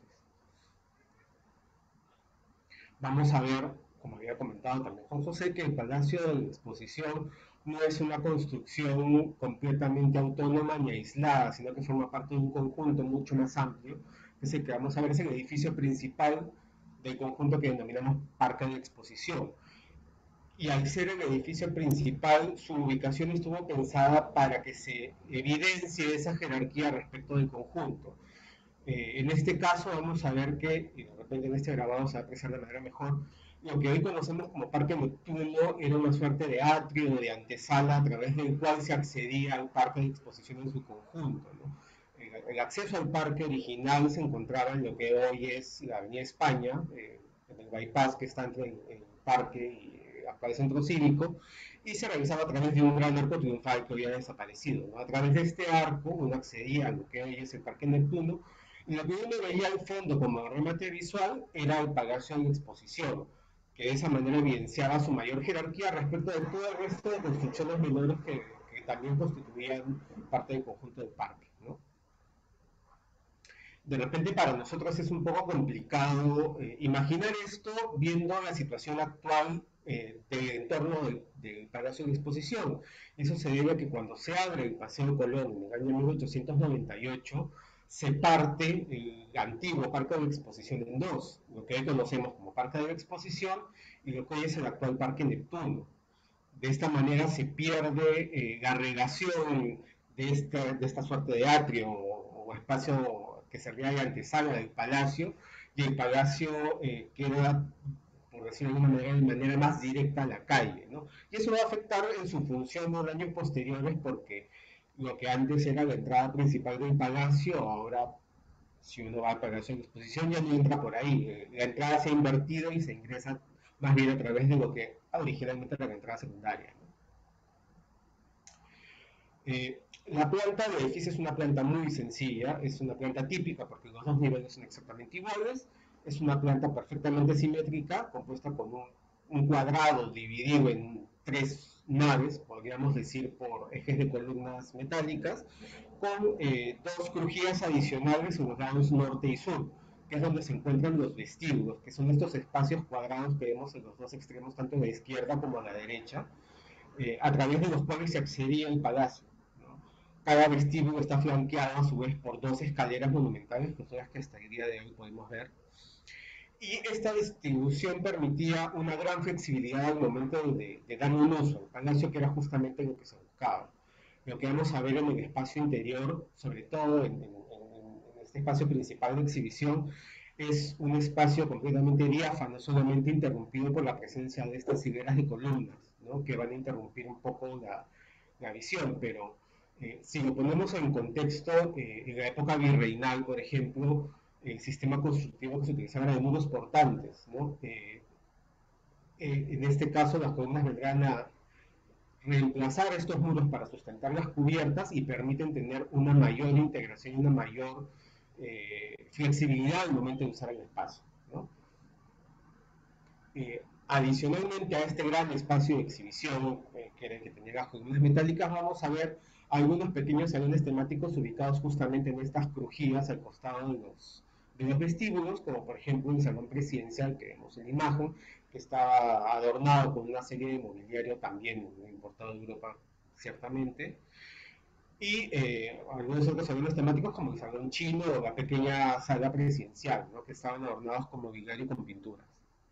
Vamos a ver, como había comentado también Juan José, que el Palacio de la Exposición no es una construcción completamente autónoma ni aislada, sino que forma parte de un conjunto mucho más amplio, que es el que vamos a ver, es el edificio principal del conjunto que denominamos Parque de Exposición. Y al ser el edificio principal, su ubicación estuvo pensada para que se evidencie esa jerarquía respecto del conjunto. Eh, en este caso vamos a ver que, y de repente en este grabado se va a apreciar de manera mejor, lo que hoy conocemos como Parque Neptuno era una suerte de atrio o de antesala a través del cual se accedía al parque de exposición en su conjunto, ¿no? El, el acceso al parque original se encontraba en lo que hoy es la Avenida España, eh, en el bypass que está entre el, el parque y el actual centro cívico, y se realizaba a través de un gran arco triunfal que había desaparecido, ¿no? A través de este arco uno accedía a lo que hoy es el Parque Neptuno, y lo que uno veía al fondo como remate visual era el Palacio de Exposición, que de esa manera evidenciaba su mayor jerarquía respecto de todo el resto de construcciones menores que, que también constituían parte del conjunto del parque, ¿no? De repente para nosotros es un poco complicado eh, imaginar esto viendo la situación actual eh, del entorno del, del Palacio de Exposición. Eso se debe a que cuando se abre el Paseo Colón en el año mil ochocientos noventa y ocho, se parte el antiguo Parque de la Exposición en dos, lo que hoy conocemos como Parque de la Exposición y lo que hoy es el actual Parque Neptuno. De esta manera se pierde eh, la relación de esta, de esta suerte de atrio o, o espacio que servía de antesala del palacio, y el palacio eh, queda, por decirlo de alguna manera, de manera más directa a la calle, ¿no? Y eso va a afectar en su función en años posteriores, porque lo que antes era la entrada principal del palacio, ahora si uno va al Palacio de Exposición ya no entra por ahí. La entrada se ha invertido y se ingresa más bien a través de lo que originalmente era la entrada secundaria, ¿no? Eh, la planta del edificio es una planta muy sencilla, es una planta típica porque los dos niveles son exactamente iguales, es una planta perfectamente simétrica, compuesta con un, un cuadrado dividido en tres naves, podríamos decir por ejes de columnas metálicas, con eh, dos crujías adicionales en los lados norte y sur, que es donde se encuentran los vestíbulos, que son estos espacios cuadrados que vemos en los dos extremos, tanto a la izquierda como a la derecha, eh, a través de los cuales se accedía al palacio, ¿no? Cada vestíbulo está flanqueado a su vez por dos escaleras monumentales, que son las que hasta el día de hoy podemos ver. Y esta distribución permitía una gran flexibilidad al momento de, de dar un uso al palacio, que era justamente lo que se buscaba. Lo que vamos a ver en el espacio interior, sobre todo en, en, en este espacio principal de exhibición, es un espacio completamente diáfano, solamente interrumpido por la presencia de estas hileras de columnas, ¿no? Que van a interrumpir un poco la, la visión, pero eh, si lo ponemos en contexto, eh, en la época virreinal, por ejemplo, el sistema constructivo que se utilizaba era de muros portantes, ¿no? Eh, eh, en este caso, las columnas vendrán a reemplazar estos muros para sustentar las cubiertas y permiten tener una mayor integración y una mayor eh, flexibilidad al momento de usar el espacio, ¿no? Eh, adicionalmente a este gran espacio de exhibición eh, que era el que tenía las columnas metálicas, vamos a ver algunos pequeños salones temáticos ubicados justamente en estas crujías al costado de los, de los vestíbulos, como por ejemplo el salón presidencial que vemos en la imagen, que está adornado con una serie de mobiliario también importado de Europa, ciertamente, y eh, algunos otros salones temáticos como el salón chino o la pequeña sala presidencial, ¿no? Que estaban adornados con mobiliario y con pinturas.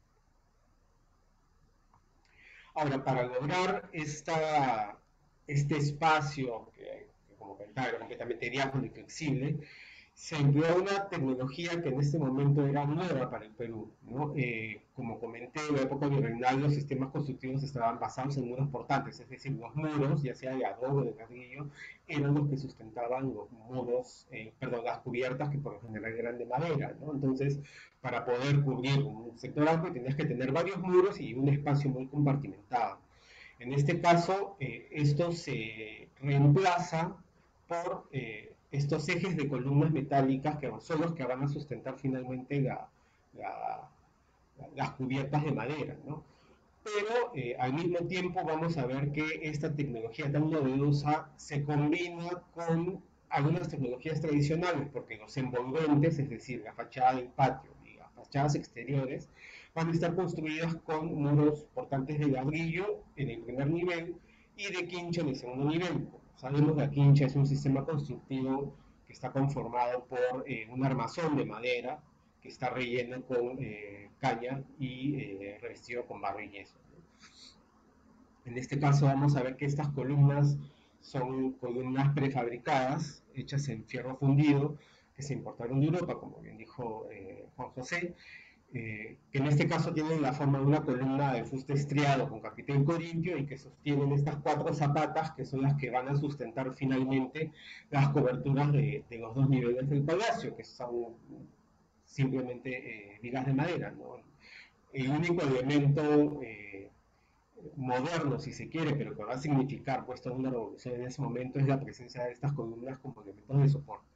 Ahora, para lograr esta, este espacio, que, que como comentaba era completamente diáfano y flexible, se empleó una tecnología que en este momento era nueva para el Perú, ¿no? Eh, como comenté, en la época virreinal los sistemas constructivos estaban basados en muros portantes, es decir, los muros, ya sea de adobe o de ladrillo, eran los que sustentaban los muros, eh, perdón, las cubiertas que por lo general eran de madera, ¿no? Entonces, para poder cubrir un sector amplio tenías que tener varios muros y un espacio muy compartimentado. En este caso, eh, esto se reemplaza por eh, estos ejes de columnas metálicas que son los que van a sustentar finalmente la, la, las cubiertas de madera, ¿no? Pero eh, al mismo tiempo vamos a ver que esta tecnología tan novedosa se combina con algunas tecnologías tradicionales, porque los envolventes, es decir, la fachada del patio y las fachadas exteriores, van a estar construidas con muros portantes de ladrillo en el primer nivel y de quincha en el segundo nivel. Sabemos que la quincha es un sistema constructivo que está conformado por eh, un armazón de madera que está relleno con eh, caña y eh, revestido con barro y yeso. En este caso vamos a ver que estas columnas son columnas prefabricadas, hechas en fierro fundido, que se importaron de Europa, como bien dijo eh, Juan José, eh, que en este caso tienen la forma de una columna de fuste estriado con capitel corintio y que sostienen estas cuatro zapatas que son las que van a sustentar finalmente las coberturas de, de los dos niveles del palacio, que son simplemente eh, vigas de madera, ¿no? El único elemento eh, moderno, si se quiere, pero que va a significar pues toda una revolución en ese momento es la presencia de estas columnas como elementos de soporte.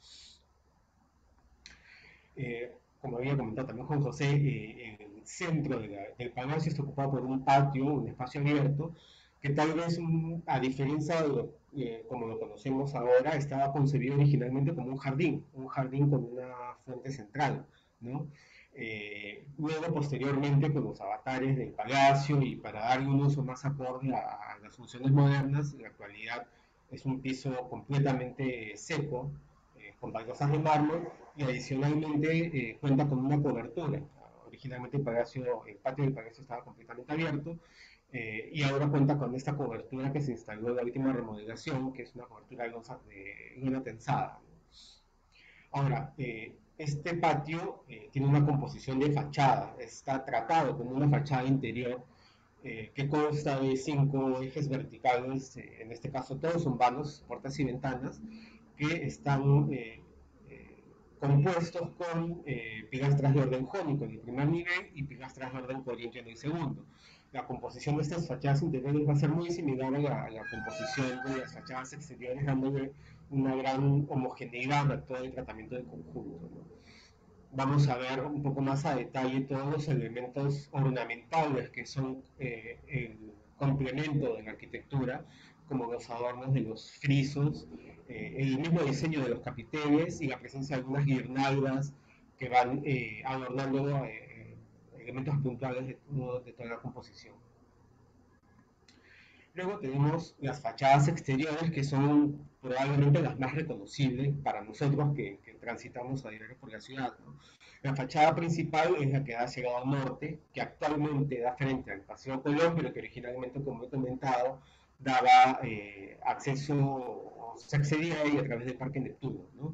Eh, como había comentado también Juan José, eh, el centro de la, del palacio está ocupado por un patio, un espacio abierto, que tal vez, un, a diferencia de lo, eh, como lo conocemos ahora, estaba concebido originalmente como un jardín, un jardín con una fuente central, ¿no? Eh, luego, posteriormente, con los avatares del palacio y para darle un uso más acorde a, a las funciones modernas, en la actualidad es un piso completamente seco, eh, con baldosas de mármol y adicionalmente eh, cuenta con una cobertura. Originalmente el, palacio, el patio del palacio estaba completamente abierto eh, y ahora cuenta con esta cobertura que se instaló en la última remodelación, que es una cobertura de losa de lona tensada. Ahora, eh, este patio eh, tiene una composición de fachada, está tratado como una fachada interior eh, que consta de cinco ejes verticales, eh, en este caso todos son vanos, puertas y ventanas, que están eh, eh, compuestos con eh, pilastras de orden jónico en el primer nivel y pilastras de orden corintio en el segundo. La composición de estas fachadas interiores va a ser muy similar a la, a la composición de las fachadas exteriores, dándole una gran homogeneidad a todo el tratamiento del conjunto, ¿no? Vamos a ver un poco más a detalle todos los elementos ornamentales que son eh, el complemento de la arquitectura, como los adornos de los frisos, eh, el mismo diseño de los capiteles y la presencia de algunas guirnaldas que van eh, adornando eh, elementos puntuales de, todo, de toda la composición. Luego tenemos las fachadas exteriores, que son probablemente las más reconocibles para nosotros que, que transitamos a diario por la ciudad, ¿no? La fachada principal es la que da hacia el lado norte, que actualmente da frente al Paseo Colón, pero que originalmente, como he comentado, daba eh, acceso, o se accedía ahí a través del Parque Neptuno, ¿no?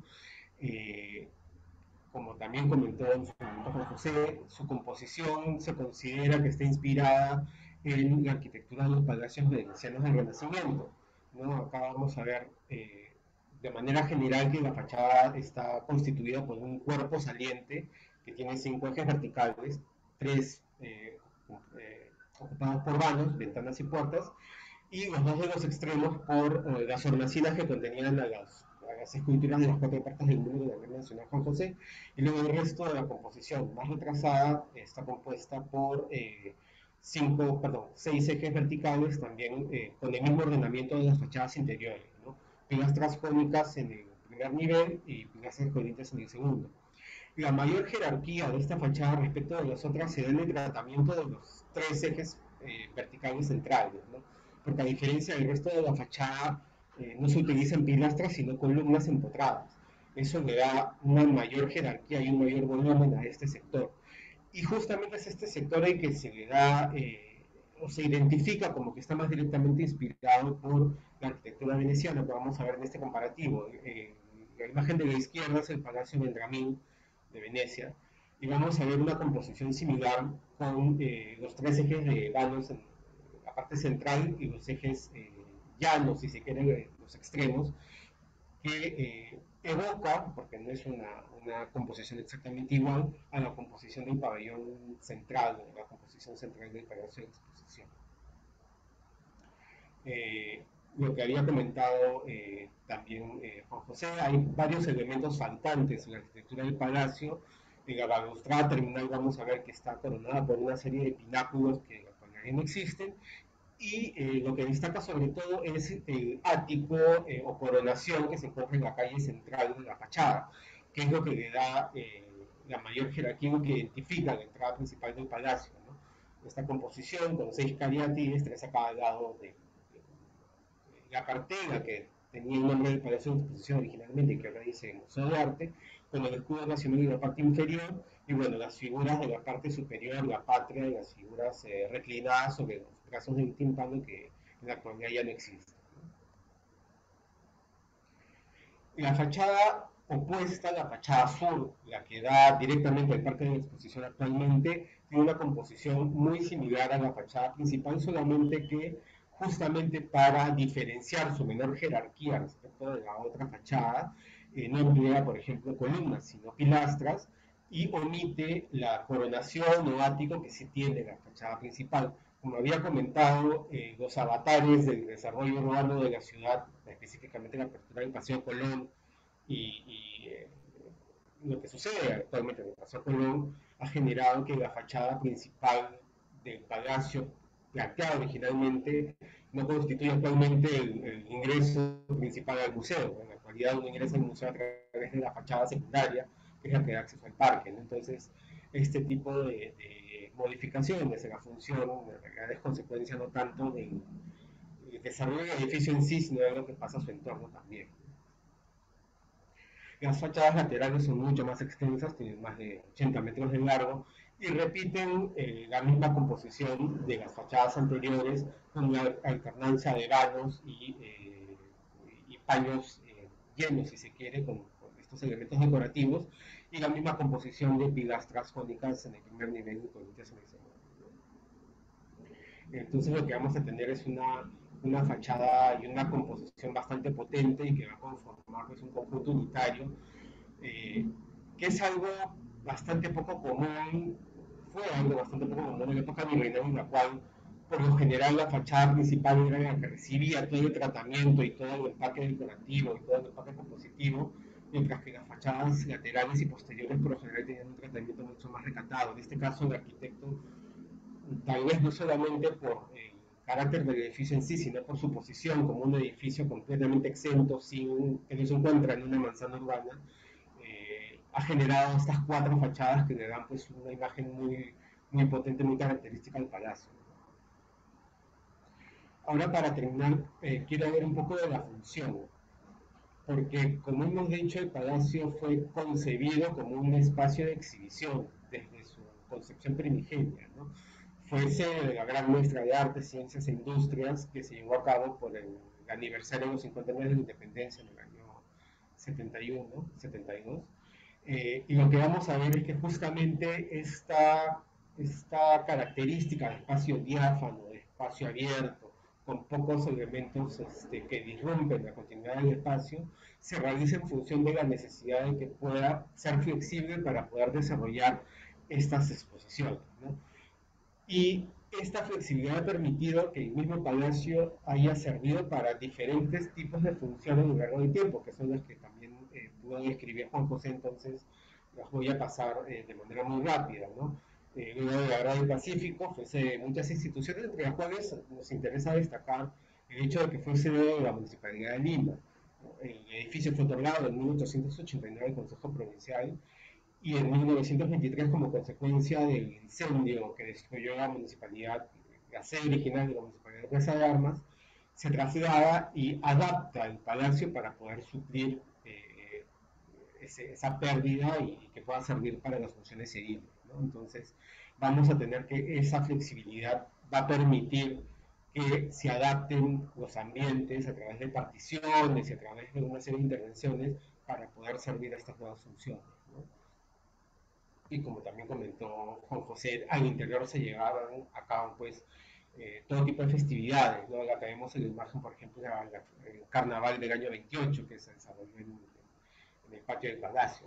Eh, como también comentó en su momento Juan José, su composición se considera que está inspirada en la arquitectura de los palacios venecianos del Renacimiento, ¿no? Acá vamos a ver eh, de manera general que la fachada está constituida por un cuerpo saliente que tiene cinco ejes verticales, tres eh, eh, ocupados por vanos, ventanas y puertas, y los dos de los extremos por eh, las hornacinas que contenían a las, a las esculturas de las cuatro partes del mundo de la Guerra Nacional Juan José, y luego el resto de la composición más retrasada está compuesta por eh, cinco, perdón, seis ejes verticales, también eh, con el mismo ordenamiento de las fachadas interiores, ¿no? Pilastras jónicas en el primer nivel y pilastras corintias en el segundo. La mayor jerarquía de esta fachada respecto de las otras se da en el tratamiento de los tres ejes eh, verticales centrales, ¿no? Porque a diferencia del resto de la fachada, eh, no se utilizan pilastras sino columnas empotradas. Eso le da una mayor jerarquía y un mayor volumen a este sector. Y justamente es este sector el que se le da eh, o se identifica como que está más directamente inspirado por la arquitectura veneciana, que vamos a ver en este comparativo. Eh, la imagen de la izquierda es el Palacio Vendramín de Venecia, y vamos a ver una composición similar con eh, los tres ejes de vanos en la parte central y los ejes eh, llanos, si se quieren, los extremos, que eh, evoca, porque no es una, una composición exactamente igual, a la composición del pabellón central, la composición central del Palacio de Exposición. Eh, lo que había comentado eh, también eh, Juan José, hay varios elementos faltantes en la arquitectura del palacio. En la balustrada terminal vamos a ver que está coronada por una serie de pináculos que en la actualidad no existen, y eh, lo que destaca sobre todo es el ático eh, o coronación que se encuentra en la calle central de la fachada, que es lo que le da eh, la mayor jerarquía, que identifica la entrada principal del palacio, ¿no? Esta composición con seis cariátides, tres a cada lado de, de, de la cartela que tenía el nombre del Palacio de Exposición originalmente, que ahora dice Museo de Arte, con el escudo nacional en la parte inferior, y bueno, las figuras de la parte superior, la patria, y las figuras eh, reclinadas sobre los brazos del tímpano que en la actualidad ya no existen. La fachada opuesta, la fachada sur, la que da directamente al Parque de la Exposición actualmente, tiene una composición muy similar a la fachada principal, solamente que justamente para diferenciar su menor jerarquía respecto de la otra fachada, eh, no emplea, por ejemplo, columnas, sino pilastras, y omite la coronación o ático que sí tiene la fachada principal. Como había comentado, eh, los avatares del desarrollo urbano de la ciudad, específicamente la apertura del Paseo Colón y, y eh, lo que sucede actualmente en el Paseo Colón, ha generado que la fachada principal del palacio, planteada originalmente, no constituye actualmente el, el ingreso principal al museo. En la actualidad uno ingresa al museo a través de la fachada secundaria, que es la que da acceso al parque, ¿no? Entonces, este tipo de, de modificaciones en la función, en realidad es consecuencia no tanto del, del desarrollo del edificio en sí, sino de lo que pasa a su entorno también. Las fachadas laterales son mucho más extensas, tienen más de ochenta metros de largo y repiten eh, la misma composición de las fachadas anteriores, con una alternancia de vanos y, eh, y paños eh, llenos, si se quiere, con, con estos elementos decorativos, y la misma composición de pilastras jónicas en el primer nivel y columnas en el segundo. Entonces lo que vamos a tener es una, una fachada y una composición bastante potente y que va a conformar pues, un conjunto unitario, eh, que es algo bastante poco común, fue algo bastante poco común en la época virreinal, en la cual por lo general la fachada principal era la que recibía todo el tratamiento y todo el empaque decorativo y todo el empaque compositivo, mientras que las fachadas laterales y posteriores por lo general tenían un tratamiento mucho más recatado. En este caso el arquitecto, tal vez no solamente por el carácter del edificio en sí, sino por su posición como un edificio completamente exento, sin, que no se encuentra en una manzana urbana, eh, ha generado estas cuatro fachadas que le dan pues una imagen muy, muy potente, muy característica del palacio. Ahora para terminar, eh, quiero ver un poco de la función, porque como hemos dicho, el palacio fue concebido como un espacio de exhibición desde su concepción primigenia, ¿no? Fue sede de la gran muestra de artes, ciencias e industrias que se llevó a cabo por el aniversario de los cincuenta años de la independencia en el año setenta y uno, setenta y dos. Eh, y lo que vamos a ver es que justamente esta, esta característica de espacio diáfano, de espacio abierto, con pocos elementos este, que disrumpen la continuidad del espacio, se realiza en función de la necesidad de que pueda ser flexible para poder desarrollar estas exposiciones, ¿no? Y esta flexibilidad ha permitido que el mismo palacio haya servido para diferentes tipos de funciones a lo largo del tiempo, que son las que también eh, pudo describir Juan José, entonces las voy a pasar eh, de manera muy rápida, ¿no? Eh, luego de la Guerra del Pacífico, fuese muchas instituciones, entre las cuales nos interesa destacar el hecho de que fue sede de la Municipalidad de Lima. El edificio fue otorgado en mil ochocientos ochenta y nueve al Consejo Provincial, y en mil novecientos veintitrés, como consecuencia del incendio que destruyó la municipalidad, la sede original de la Municipalidad de Plaza de Armas, se traslada y adapta el palacio para poder suplir eh, ese, esa pérdida y, y que pueda servir para las funciones civiles, ¿no? Entonces vamos a tener que esa flexibilidad va a permitir que se adapten los ambientes a través de particiones y a través de una serie de intervenciones para poder servir a estas nuevas funciones, ¿no? Y como también comentó Juan José, al interior se llevaban a cabo pues eh, todo tipo de festividades, ¿no? La tenemos en la imagen, por ejemplo, la, la, el carnaval del año veintiocho que se desarrolló en, en el patio del palacio.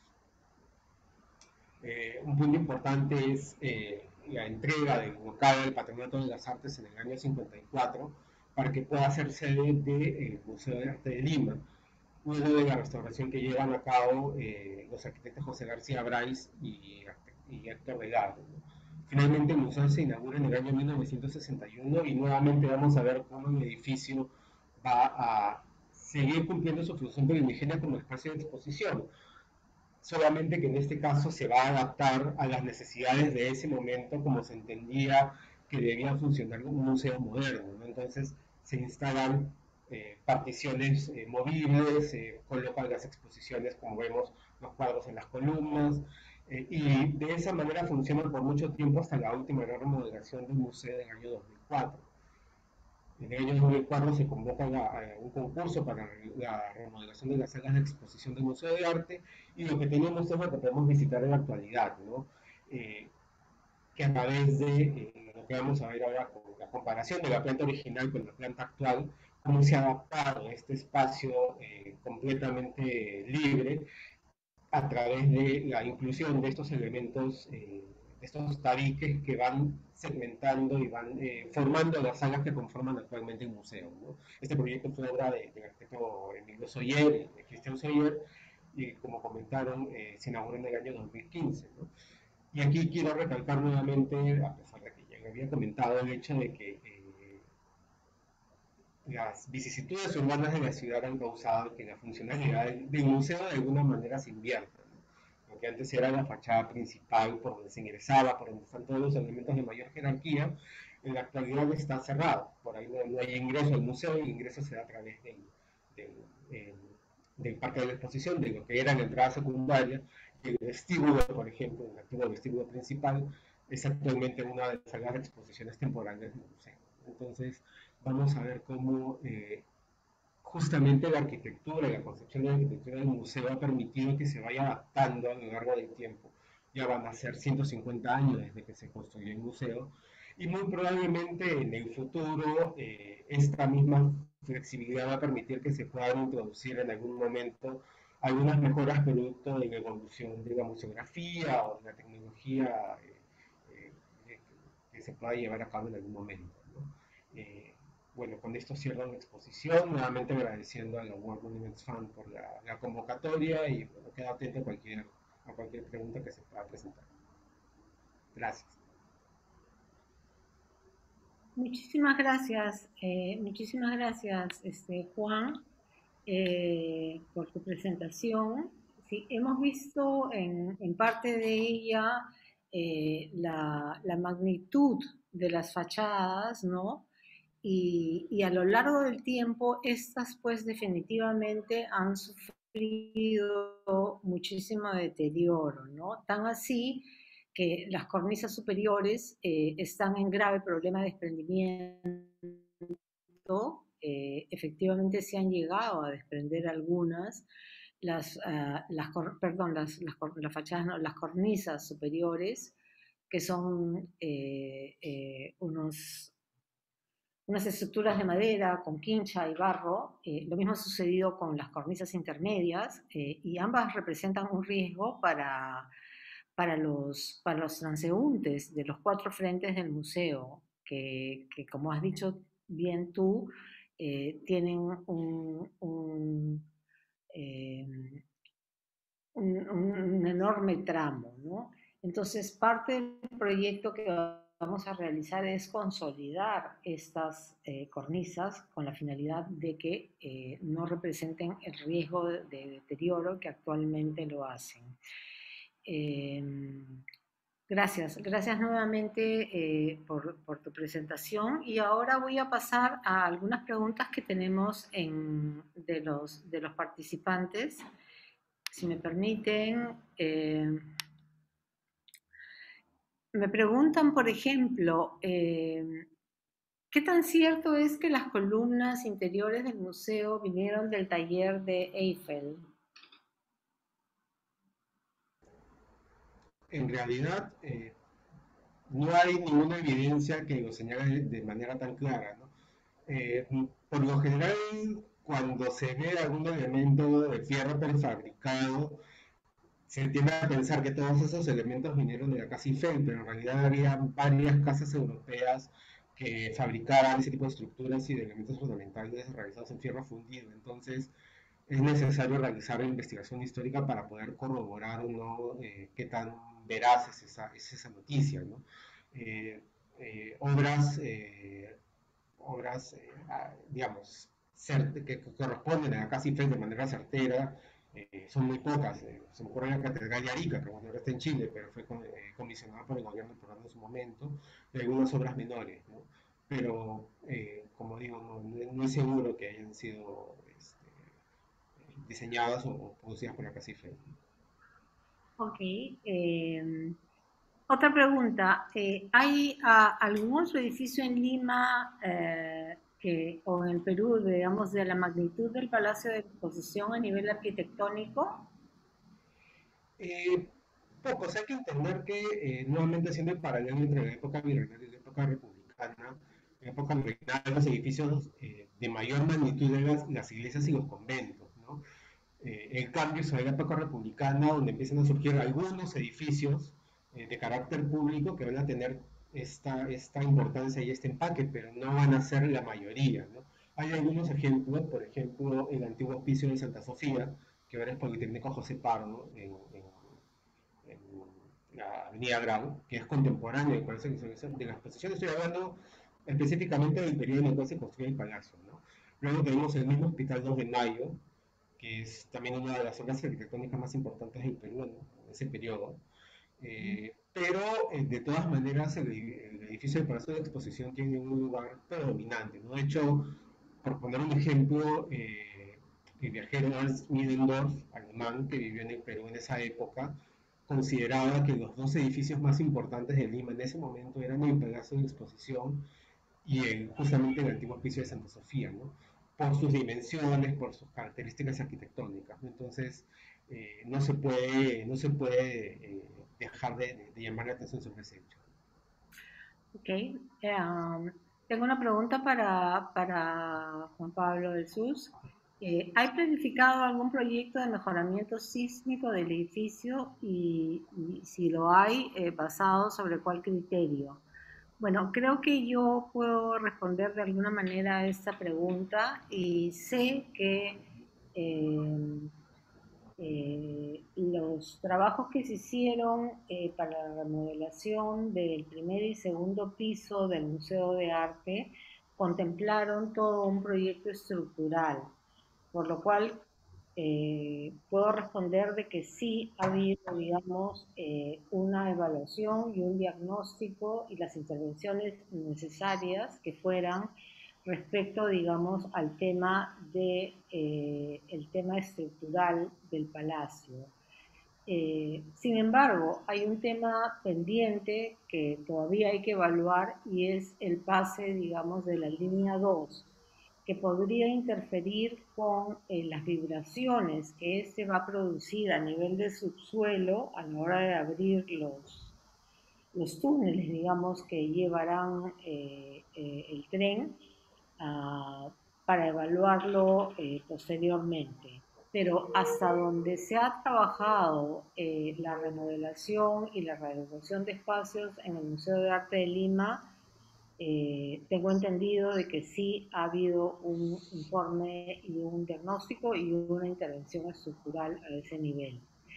Eh, un punto importante es eh, la entrega del local del Patronato de las Artes en el año cincuenta y cuatro para que pueda ser sede del Museo de Arte de Lima, luego de la restauración que llevan a cabo eh, los arquitectos José García Brais y, y Héctor Delgado, ¿no? Finalmente el museo se inaugura en el año mil novecientos sesenta y uno y nuevamente vamos a ver cómo el edificio va a seguir cumpliendo su función primigenia como espacio de exposición, solamente que en este caso se va a adaptar a las necesidades de ese momento como se entendía que debía funcionar como un museo moderno, ¿no? Entonces se instalan eh, particiones eh, movibles, se eh, colocan las exposiciones, como vemos, los cuadros en las columnas, eh, y de esa manera funcionan por mucho tiempo hasta la última gran remodelación del museo del año dos mil cuatro. En el año dos mil cuatro se convoca la, a un concurso para la remodelación de las salas de exposición del Museo de Arte, y lo que tenemos es lo que podemos visitar en la actualidad, ¿no? Eh, que a través de eh, lo que vamos a ver ahora con la comparación de la planta original con la planta actual, cómo se ha adaptado este espacio eh, completamente libre a través de la inclusión de estos elementos, eh, de estos tabiques que van segmentando y van eh, formando las salas que conforman actualmente el museo, ¿no? Este proyecto fue obra de, del arquitecto Emilio Soyer, de Cristian Soyer, y como comentaron, eh, se inauguró en el año dos mil quince, ¿no? Y aquí quiero recalcar nuevamente, a pesar de que ya había comentado, el hecho de que eh, las vicisitudes urbanas de la ciudad han causado que la funcionalidad del museo de alguna manera se invierta, ¿no? Lo que antes era la fachada principal por donde se ingresaba, por donde están todos los elementos de mayor jerarquía, en la actualidad está cerrado. Por ahí no, no hay ingreso al museo, el ingreso se da a través del, del, del, del parque de la exposición, de lo que era la entrada secundaria, y el vestíbulo, por ejemplo, el antiguo vestíbulo principal, es actualmente una de las salas de exposiciones temporales del museo. Entonces, vamos a ver cómo eh, justamente la arquitectura y la concepción de la arquitectura del museo ha permitido que se vaya adaptando a lo largo del tiempo. Ya van a ser ciento cincuenta años desde que se construyó el museo, y muy probablemente en el futuro eh, esta misma flexibilidad va a permitir que se puedan introducir en algún momento algunas mejoras producto de la evolución de la museografía o de la tecnología eh, eh, que se pueda llevar a cabo en algún momento, ¿no? Eh, bueno, con esto cierro la exposición, nuevamente agradeciendo a la World Monuments Fund por la, la convocatoria, y bueno, quedo atento a cualquier, a cualquier pregunta que se pueda presentar. Gracias. Muchísimas gracias, eh, muchísimas gracias, este, Juan, eh, por tu presentación. Sí, hemos visto en, en parte de ella eh, la, la magnitud de las fachadas, ¿no? Y, y a lo largo del tiempo, estas pues definitivamente han sufrido muchísimo deterioro, ¿no? Tan así que las cornisas superiores eh, están en grave problema de desprendimiento. Eh, efectivamente se han llegado a desprender algunas, las, uh, las perdón, las, las, las fachadas, no, las cornisas superiores, que son eh, eh, unos unas estructuras de madera con quincha y barro. Eh, lo mismo ha sucedido con las cornisas intermedias, eh, y ambas representan un riesgo para, para, los, para los transeúntes de los cuatro frentes del museo, que, que como has dicho bien tú, eh, tienen un, un, eh, un, un enorme tramo, ¿no? Entonces, parte del proyecto que vamos a realizar es consolidar estas eh, cornisas con la finalidad de que eh, no representen el riesgo de, de deterioro que actualmente lo hacen. Eh, gracias, gracias nuevamente eh, por, por tu presentación, y ahora voy a pasar a algunas preguntas que tenemos en, de, los, de los participantes. Si me permiten, eh, me preguntan, por ejemplo, eh, ¿qué tan cierto es que las columnas interiores del museo vinieron del taller de Eiffel? En realidad, eh, no hay ninguna evidencia que lo señale de manera tan clara, ¿no? Eh, por lo general, cuando se ve algún elemento de fierro prefabricado, se tiende a pensar que todos esos elementos vinieron de la casa Eiffel, pero en realidad había varias casas europeas que fabricaban ese tipo de estructuras y de elementos fundamentales realizados en fierro fundido. Entonces, es necesario realizar la investigación histórica para poder corroborar o no eh, qué tan veraz es esa, es esa noticia, ¿no? Eh, eh, obras, eh, obras eh, digamos, que, que corresponden a la casa Eiffel de manera certera, eh, son muy pocas. Eh, se me ocurre la Catedral de Arica, que bueno, ahora está en Chile, pero fue con, eh, comisionada por el gobierno peruano en su momento, de algunas obras menores, ¿no? Pero, eh, como digo, no, no, es seguro que hayan sido este, diseñadas o, o producidas por la casa Eiffel. Ok. Eh, otra pregunta. Eh, ¿Hay a, algún otro edificio en Lima eh, que, o en el Perú, digamos, de la magnitud del Palacio de Exposición a nivel arquitectónico? Eh, pocos. Hay que entender que, eh, nuevamente haciendo el paralelo entre la época virreinal y la época republicana, en la época virreinal los edificios eh, de mayor magnitud eran las, las iglesias y los conventos, ¿no? Eh, el cambio se da en la época republicana, donde empiezan a surgir algunos edificios eh, de carácter público que van a tener esta, esta importancia y este empaque, pero no van a ser la mayoría, ¿no? Hay algunos ejemplos, por ejemplo, el antiguo hospicio de Santa Sofía, que ahora es Politécnico José Pardo, en, en, en la avenida Grau, que es contemporáneo de, de la exposición. Estoy hablando específicamente del periodo en el cual se construye el palacio, ¿no? Luego tenemos el mismo Hospital dos de Mayo, que es también una de las obras arquitectónicas más importantes del Perú en, en ese periodo. Eh, pero eh, de todas maneras el, el edificio del Palacio de Exposición tiene un lugar predominante, ¿no? De hecho, por poner un ejemplo, eh, el viajero Ernst Middendorf, alemán, que vivió en el Perú en esa época, consideraba que los dos edificios más importantes de Lima en ese momento eran el Palacio de Exposición y el, justamente el antiguo Hospicio de Santa Sofía, ¿no? Por sus dimensiones, por sus características arquitectónicas, ¿no? Entonces, eh, no se puede, no se puede eh, dejar de, de, de llamar la atención sobre ese hecho. Ok. Um, tengo una pregunta para, para Juan Pablo del Sus. Eh, ¿Hay planificado algún proyecto de mejoramiento sísmico del edificio y, y si lo hay, eh, basado sobre cuál criterio? Bueno, creo que yo puedo responder de alguna manera a esta pregunta y sé que eh, eh, los trabajos que se hicieron eh, para la remodelación del primer y segundo piso del Museo de Arte contemplaron todo un proyecto estructural, por lo cual eh, puedo responder de que sí ha habido, digamos, eh, una evaluación y un diagnóstico y las intervenciones necesarias que fueran respecto, digamos, al tema de eh, el tema estructural del palacio. Eh, sin embargo, hay un tema pendiente que todavía hay que evaluar y es el pase, digamos, de la línea dos, que podría interferir con eh, las vibraciones que este va a producir a nivel de subsuelo a la hora de abrir los, los túneles, digamos, que llevarán eh, eh, el tren uh, para evaluarlo eh, posteriormente. Pero hasta donde se ha trabajado eh, la remodelación y la realización de espacios en el Museo de Arte de Lima, eh, tengo entendido de que sí ha habido un informe y un diagnóstico y una intervención estructural a ese nivel.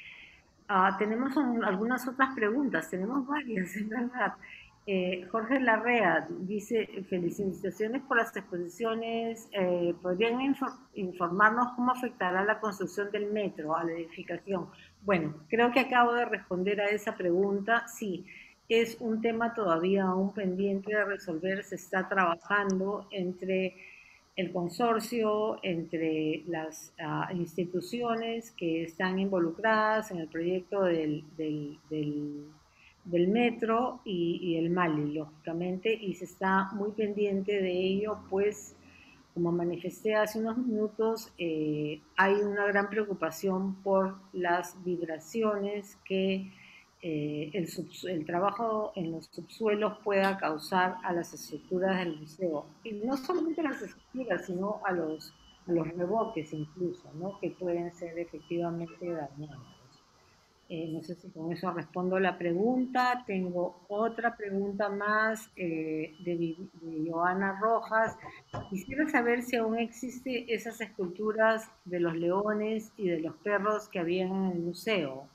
Uh, tenemos un, algunas otras preguntas, tenemos varias, en verdad. Eh, Jorge Larrea dice, felicitaciones por las exposiciones, eh, ¿podrían infor informarnos cómo afectará la construcción del metro a la edificación? Bueno, creo que acabo de responder a esa pregunta. Sí, es un tema todavía aún pendiente de resolver, se está trabajando entre el consorcio, entre las uh, instituciones que están involucradas en el proyecto del, del, del, del metro y, y el Mali, lógicamente, y se está muy pendiente de ello, pues, como manifesté hace unos minutos, eh, hay una gran preocupación por las vibraciones que eh, el, sub, el trabajo en los subsuelos pueda causar a las estructuras del museo. Y no solamente a las estructuras, sino a los, a los reboques incluso, ¿no? Que pueden ser efectivamente dañados. Eh, no sé si con eso respondo la pregunta. Tengo otra pregunta más eh, de, de Joana Rojas. Quisiera saber si aún existen esas esculturas de los leones y de los perros que había en el museo.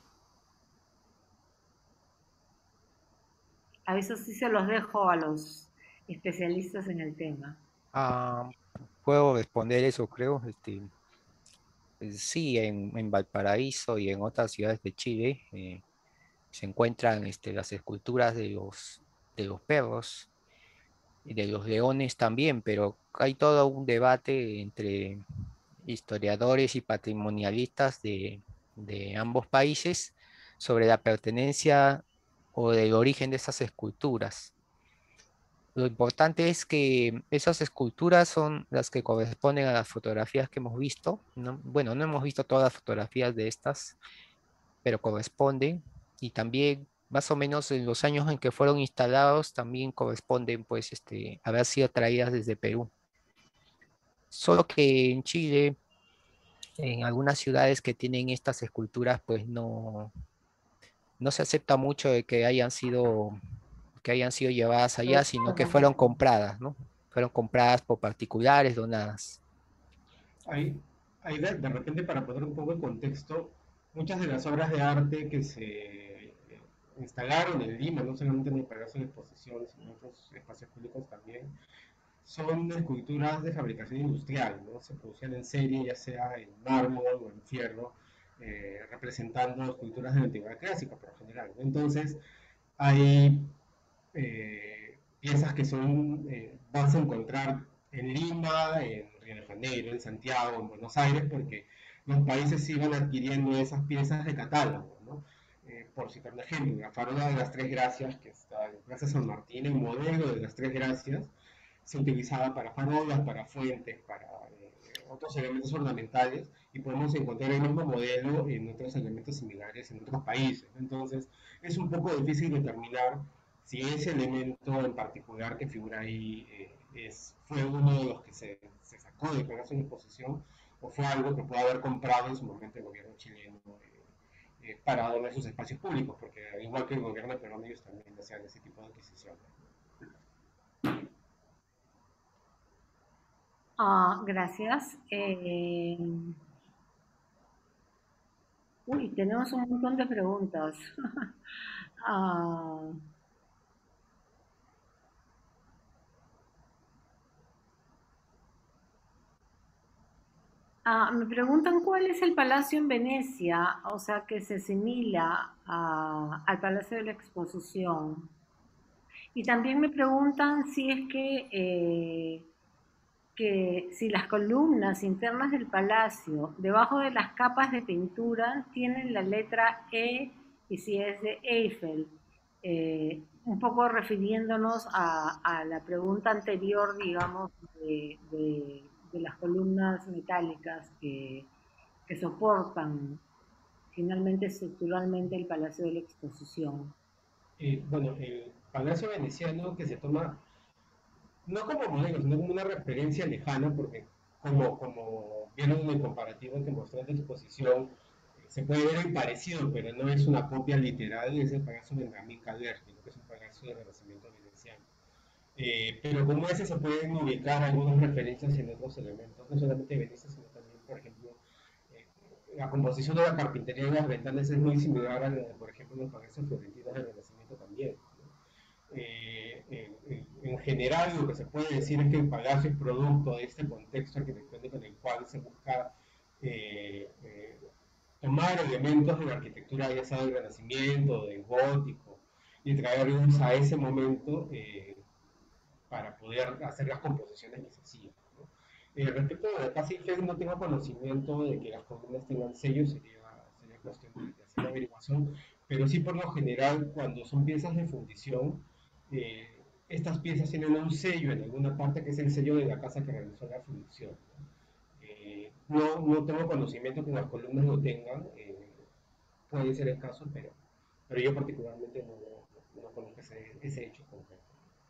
A eso sí se los dejo a los especialistas en el tema. Ah, puedo responder eso, creo. Este, sí, en, en Valparaíso y en otras ciudades de Chile eh, se encuentran este, las esculturas de los, de los perros y de los leones también, pero hay todo un debate entre historiadores y patrimonialistas de, de ambos países sobre la pertenencia o del origen de esas esculturas. Lo importante es que esas esculturas son las que corresponden a las fotografías que hemos visto, ¿no? Bueno, no hemos visto todas las fotografías de estas, pero corresponden. Y también, más o menos en los años en que fueron instalados, también corresponden, pues, este, haber sido traídas desde Perú. Solo que en Chile, en algunas ciudades que tienen estas esculturas, pues no, no se acepta mucho de que hayan sido, que hayan sido llevadas allá, sino que fueron compradas, ¿no? Fueron compradas por particulares, donadas. Ahí, ahí de, de repente, para poner un poco el contexto, muchas de las obras de arte que se eh, instalaron en Lima, no solamente en el Palacio de Exposición, sino en otros espacios públicos también, son esculturas de fabricación industrial, ¿no? Se producían en serie, ya sea en mármol o en fierro, eh, representando esculturas de la antigüedad clásica por lo general, ¿no? Entonces, hay eh, piezas que son, eh, vas a encontrar en Lima, en Río de Janeiro, en Santiago, en Buenos Aires, porque los países iban adquiriendo esas piezas de catálogo, ¿no? Eh, por citar un ejemplo, la farola de las Tres Gracias, que está en Plaza San Martín, el modelo de las Tres Gracias, se utilizaba para farolas, para fuentes, para eh, otros elementos ornamentales, y podemos encontrar el mismo modelo en otros elementos similares en otros países. Entonces, es un poco difícil determinar si ese elemento en particular que figura ahí eh, es, fue uno de los que se, se sacó de Palacio de Exposición o fue algo que pudo haber comprado en su momento el gobierno chileno eh, eh, para donar sus espacios públicos, porque al igual que el gobierno peruano ellos también hacían ese tipo de adquisiciones. Ah, gracias. Eh, Uy, tenemos un montón de preguntas. Ah, ah, me preguntan cuál es el palacio en Venecia, o sea, que se asimila a- al Palacio de la Exposición. Y también me preguntan si es que, eh, que si las columnas internas del palacio, debajo de las capas de pintura, tienen la letra E y si es de Eiffel. Eh, un poco refiriéndonos a, a la pregunta anterior, digamos, de, de- de las columnas metálicas que, que soportan finalmente estructuralmente el Palacio de la Exposición. Eh, bueno, el Palacio Veneciano que se toma no como modelo, sino como una referencia lejana, porque como, como vieron en el comparativo que mostré en la exposición, eh, se puede ver el parecido, pero no es una copia literal, es el Palacio Benjamín Calderti, que es un palacio de renacimiento veneciano. Eh, pero como ese se pueden ubicar algunas referencias en otros elementos, no solamente de Venecia, sino también, por ejemplo, eh, la composición de la carpintería de las ventanas es muy similar a la de, por ejemplo, los palacios florentinos del Renacimiento también. Eh, en, en, general lo que se puede decir es que el palacio es producto de este contexto arquitectónico en el cual se busca eh, eh, tomar elementos de la arquitectura ya sea del Renacimiento, del Gótico, y traerlos a ese momento eh, para poder hacer las composiciones que se hacían, ¿no? Eh, respecto a la casa Eiffel, no tengo conocimiento de que las columnas tengan sellos, sería, sería cuestión de, de hacer la averiguación, pero sí por lo general cuando son piezas de fundición, eh, estas piezas tienen un sello en alguna parte que es el sello de la casa que realizó la fundición, ¿no? Eh, no, no tengo conocimiento que las columnas lo tengan, eh, puede ser el caso, pero, pero yo particularmente no, no, no conozco ese, ese hecho concreto.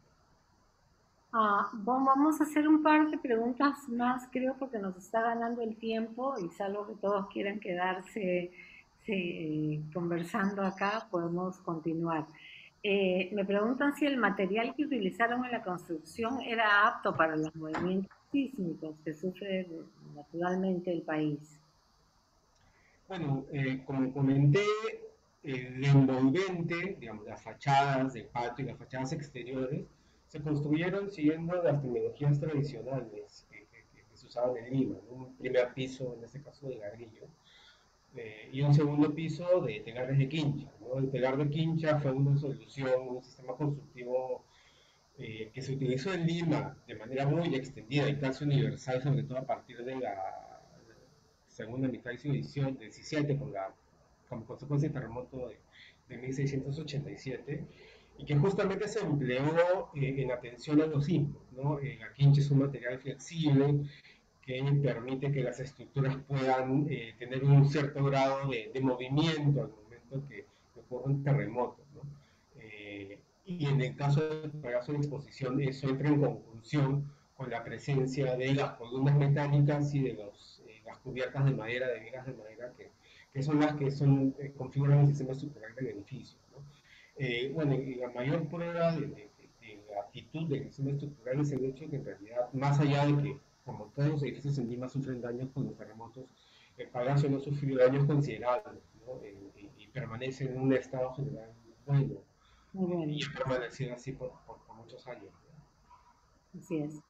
Ah, bueno, vamos a hacer un par de preguntas más, creo, porque nos está ganando el tiempo y salvo que todos quieran quedarse se- conversando acá, podemos continuar. Eh, me preguntan si el material que utilizaron en la construcción era apto para los movimientos sísmicos que sufre naturalmente el país. Bueno, eh, como comenté, el envolvente, digamos, las fachadas de patio y las fachadas exteriores, se construyeron siguiendo las tecnologías tradicionales que, que- que se usaban en Lima, ¿no? Un primer piso, en este caso de ladrillo, eh, y un segundo piso de telares de quincha, ¿no? El telar de quincha fue una solución, un sistema constructivo eh, que se utilizó en Lima de manera muy extendida y casi universal, sobre todo a partir de la segunda mitad del siglo diecisiete, con la, como consecuencia del terremoto de, de mil seiscientos ochenta y siete, y que justamente se empleó eh, en atención a los sismos, ¿no? Eh, la quincha es un material flexible que permite que las estructuras puedan eh, tener un cierto grado de, de movimiento al momento que, que ocurre un terremoto, ¿no? Eh, y en el caso del Palacio de Exposición, eso entra en conjunción con la presencia de las columnas metálicas y de los, eh, las cubiertas de madera, de vigas de madera, que, que son las que son, eh, configuran el sistema estructural del edificio, ¿no? Eh, bueno, y la mayor prueba de, de, de la actitud del sistema estructural es el hecho de que en realidad, más allá de que, como todos los edificios en Lima sufren daños con los terremotos, el Palacio no sufrió daños considerables, ¿no? Eh, y, y permanece en un estado general bueno, Muy eh, y bueno, ha permanecido así por, por, por muchos años, ¿no? así es.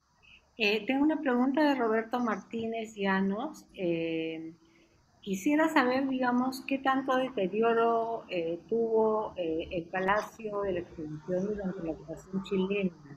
Eh, tengo una pregunta de Roberto Martínez Llanos. Eh, quisiera saber, digamos, qué tanto deterioro eh, tuvo eh, el Palacio de la Exposición durante la ocupación chilena.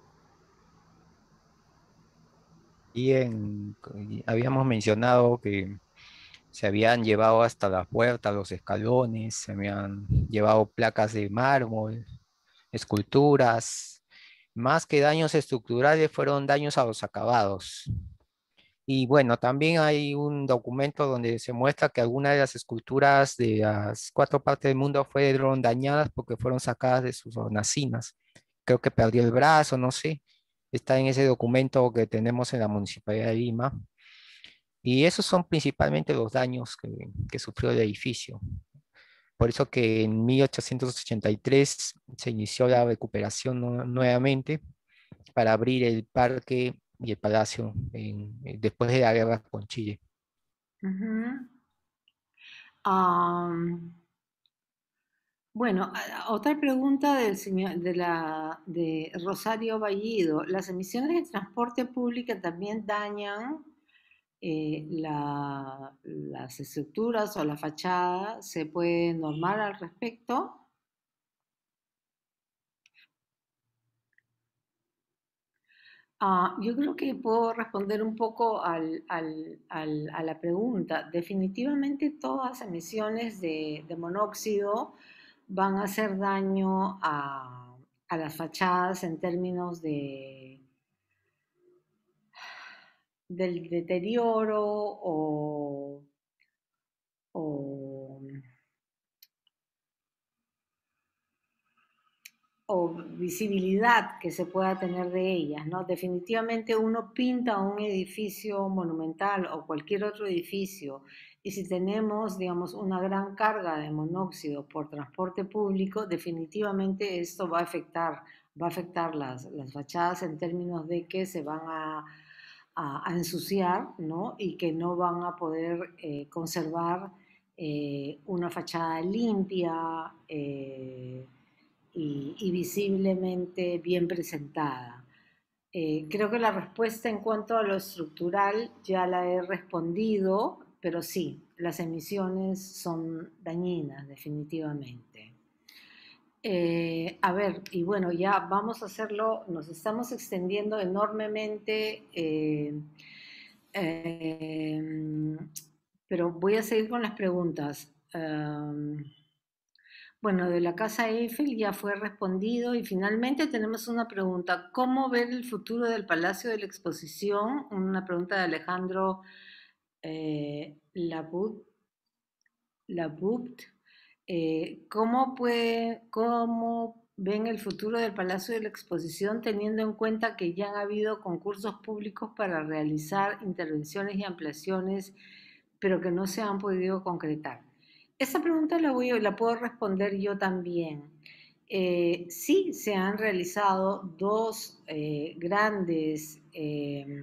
Y en, y habíamos mencionado que se habían llevado hasta la puerta, los escalones, se habían llevado placas de mármol, esculturas. Más que daños estructurales, fueron daños a los acabados. Y bueno, también hay un documento donde se muestra que algunas de las esculturas de las cuatro partes del mundo fueron dañadas porque fueron sacadas de sus hornacinas. Creo que perdió el brazo, no sé. Está en ese documento que tenemos en la Municipalidad de Lima. Y esos son principalmente los daños que, que sufrió el edificio. Por eso que en mil ochocientos ochenta y tres se inició la recuperación nu- nuevamente para abrir el parque y el palacio en- eh, después de la guerra con Chile. Ujú. Am, bueno, a- a- otra pregunta del señor, de la de Rosario Vallido. ¿Las emisiones de transporte público también dañan eh, la- las estructuras o la fachada? ¿Se puede normar al respecto? Ah, yo creo que puedo responder un poco al- al- al- a la pregunta. Definitivamente todas emisiones de, de monóxido van a hacer daño a, a las fachadas en términos de, del deterioro o, o o visibilidad que se pueda tener de ellas, ¿no? Definitivamente uno pinta un edificio monumental o cualquier otro edificio y si tenemos, digamos, una gran carga de monóxido por transporte público, definitivamente esto va a afectar, va a afectar las, las fachadas en términos de que se van a, a, a ensuciar, ¿no? Y que no van a poder eh, conservar eh, una fachada limpia, eh, y, y visiblemente bien presentada. Eh, creo que la respuesta en cuanto a lo estructural ya la he respondido, pero sí, las emisiones son dañinas, definitivamente. Eh, a ver, y bueno, ya vamos a hacerlo, nos estamos extendiendo enormemente, eh, eh, pero voy a seguir con las preguntas. Um, bueno, de la Casa Eiffel ya fue respondido y finalmente tenemos una pregunta. ¿Cómo ver el futuro del Palacio de la Exposición? Una pregunta de Alejandro eh, Labut. Labut. Eh, ¿cómo puede, cómo ven el futuro del Palacio de la Exposición teniendo en cuenta que ya han habido concursos públicos para realizar intervenciones y ampliaciones, pero que no se han podido concretar? Esa pregunta la, voy, la puedo responder yo también. Eh, sí, se han realizado dos eh, grandes eh,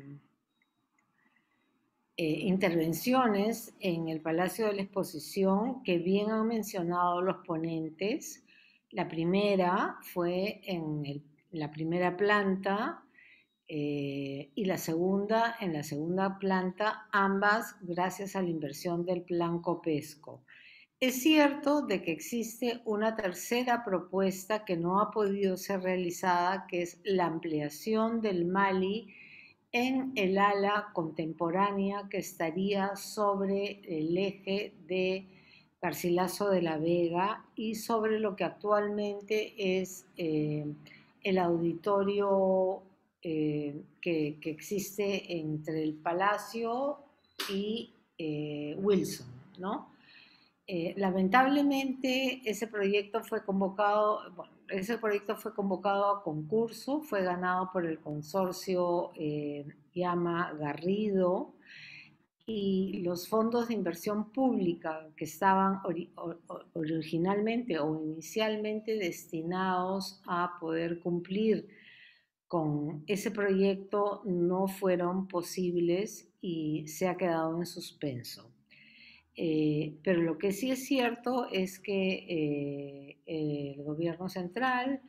eh, intervenciones en el Palacio de la Exposición que bien han mencionado los ponentes. La primera fue en el, la primera planta eh, y la segunda en la segunda planta, ambas gracias a la inversión del Plan Copesco. Es cierto de que existe una tercera propuesta que no ha podido ser realizada, que es la ampliación del Mali en el ala contemporánea que estaría sobre el eje de Garcilaso de la Vega y sobre lo que actualmente es eh, el auditorio eh, que, que, existe entre el Palacio y eh, Wilson, ¿no? Eh, lamentablemente ese proyecto fue convocado, bueno, ese proyecto fue convocado a concurso, fue ganado por el consorcio eh, Llama Garrido y los fondos de inversión pública que estaban ori originalmente o inicialmente destinados a poder cumplir con ese proyecto no fueron posibles y se ha quedado en suspenso. Eh, pero lo que sí es cierto es que eh, el gobierno central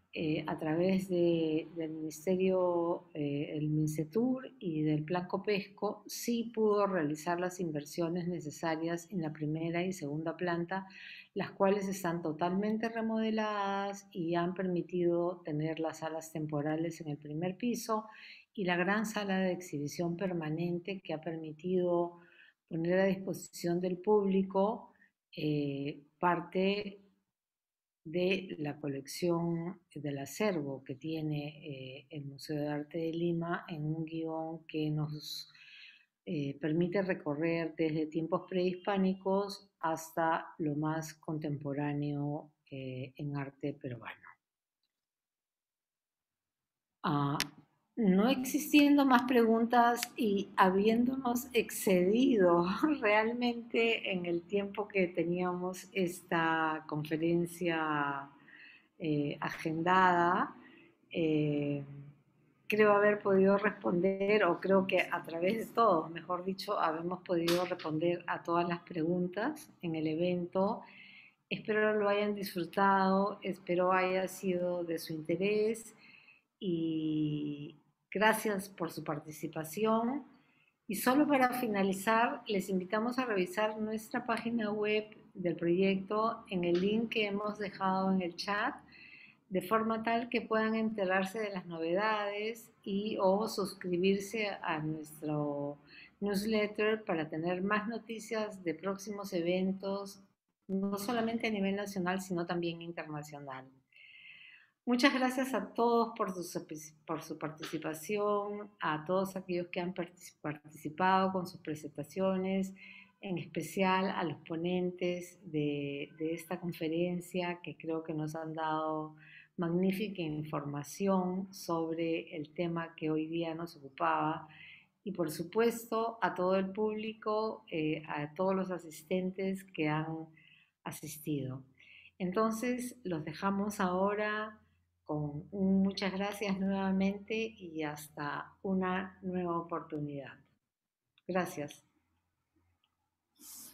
eh, a través de, del Ministerio, eh, el MINCETUR y del Plan Copesco, sí pudo realizar las inversiones necesarias en la primera y segunda planta, las cuales están totalmente remodeladas y han permitido tener las salas temporales en el primer piso y la gran sala de exhibición permanente que ha permitido poner a disposición del público eh, parte de la colección del acervo que tiene eh, el Museo de Arte de Lima en un guión que nos eh, permite recorrer desde tiempos prehispánicos hasta lo más contemporáneo eh, en arte peruano. Ah, no existiendo más preguntas y habiéndonos excedido realmente en el tiempo que teníamos esta conferencia eh, agendada, eh, creo haber podido responder, o creo que a través de todos, mejor dicho, habemos podido responder a todas las preguntas en el evento. Espero lo hayan disfrutado, espero haya sido de su interés y gracias por su participación. Y solo para finalizar, les invitamos a revisar nuestra página web del proyecto en el link que hemos dejado en el chat, de forma tal que puedan enterarse de las novedades y o suscribirse a nuestro newsletter para tener más noticias de próximos eventos, no solamente a nivel nacional, sino también internacional. Muchas gracias a todos por su, por su participación, a todos aquellos que han participado con sus presentaciones, en especial a los ponentes de, de esta conferencia que creo que nos han dado magnífica información sobre el tema que hoy día nos ocupaba, y por supuesto a todo el público, eh, a todos los asistentes que han asistido. Entonces los dejamos ahora con un muchas gracias nuevamente y hasta una nueva oportunidad. Gracias.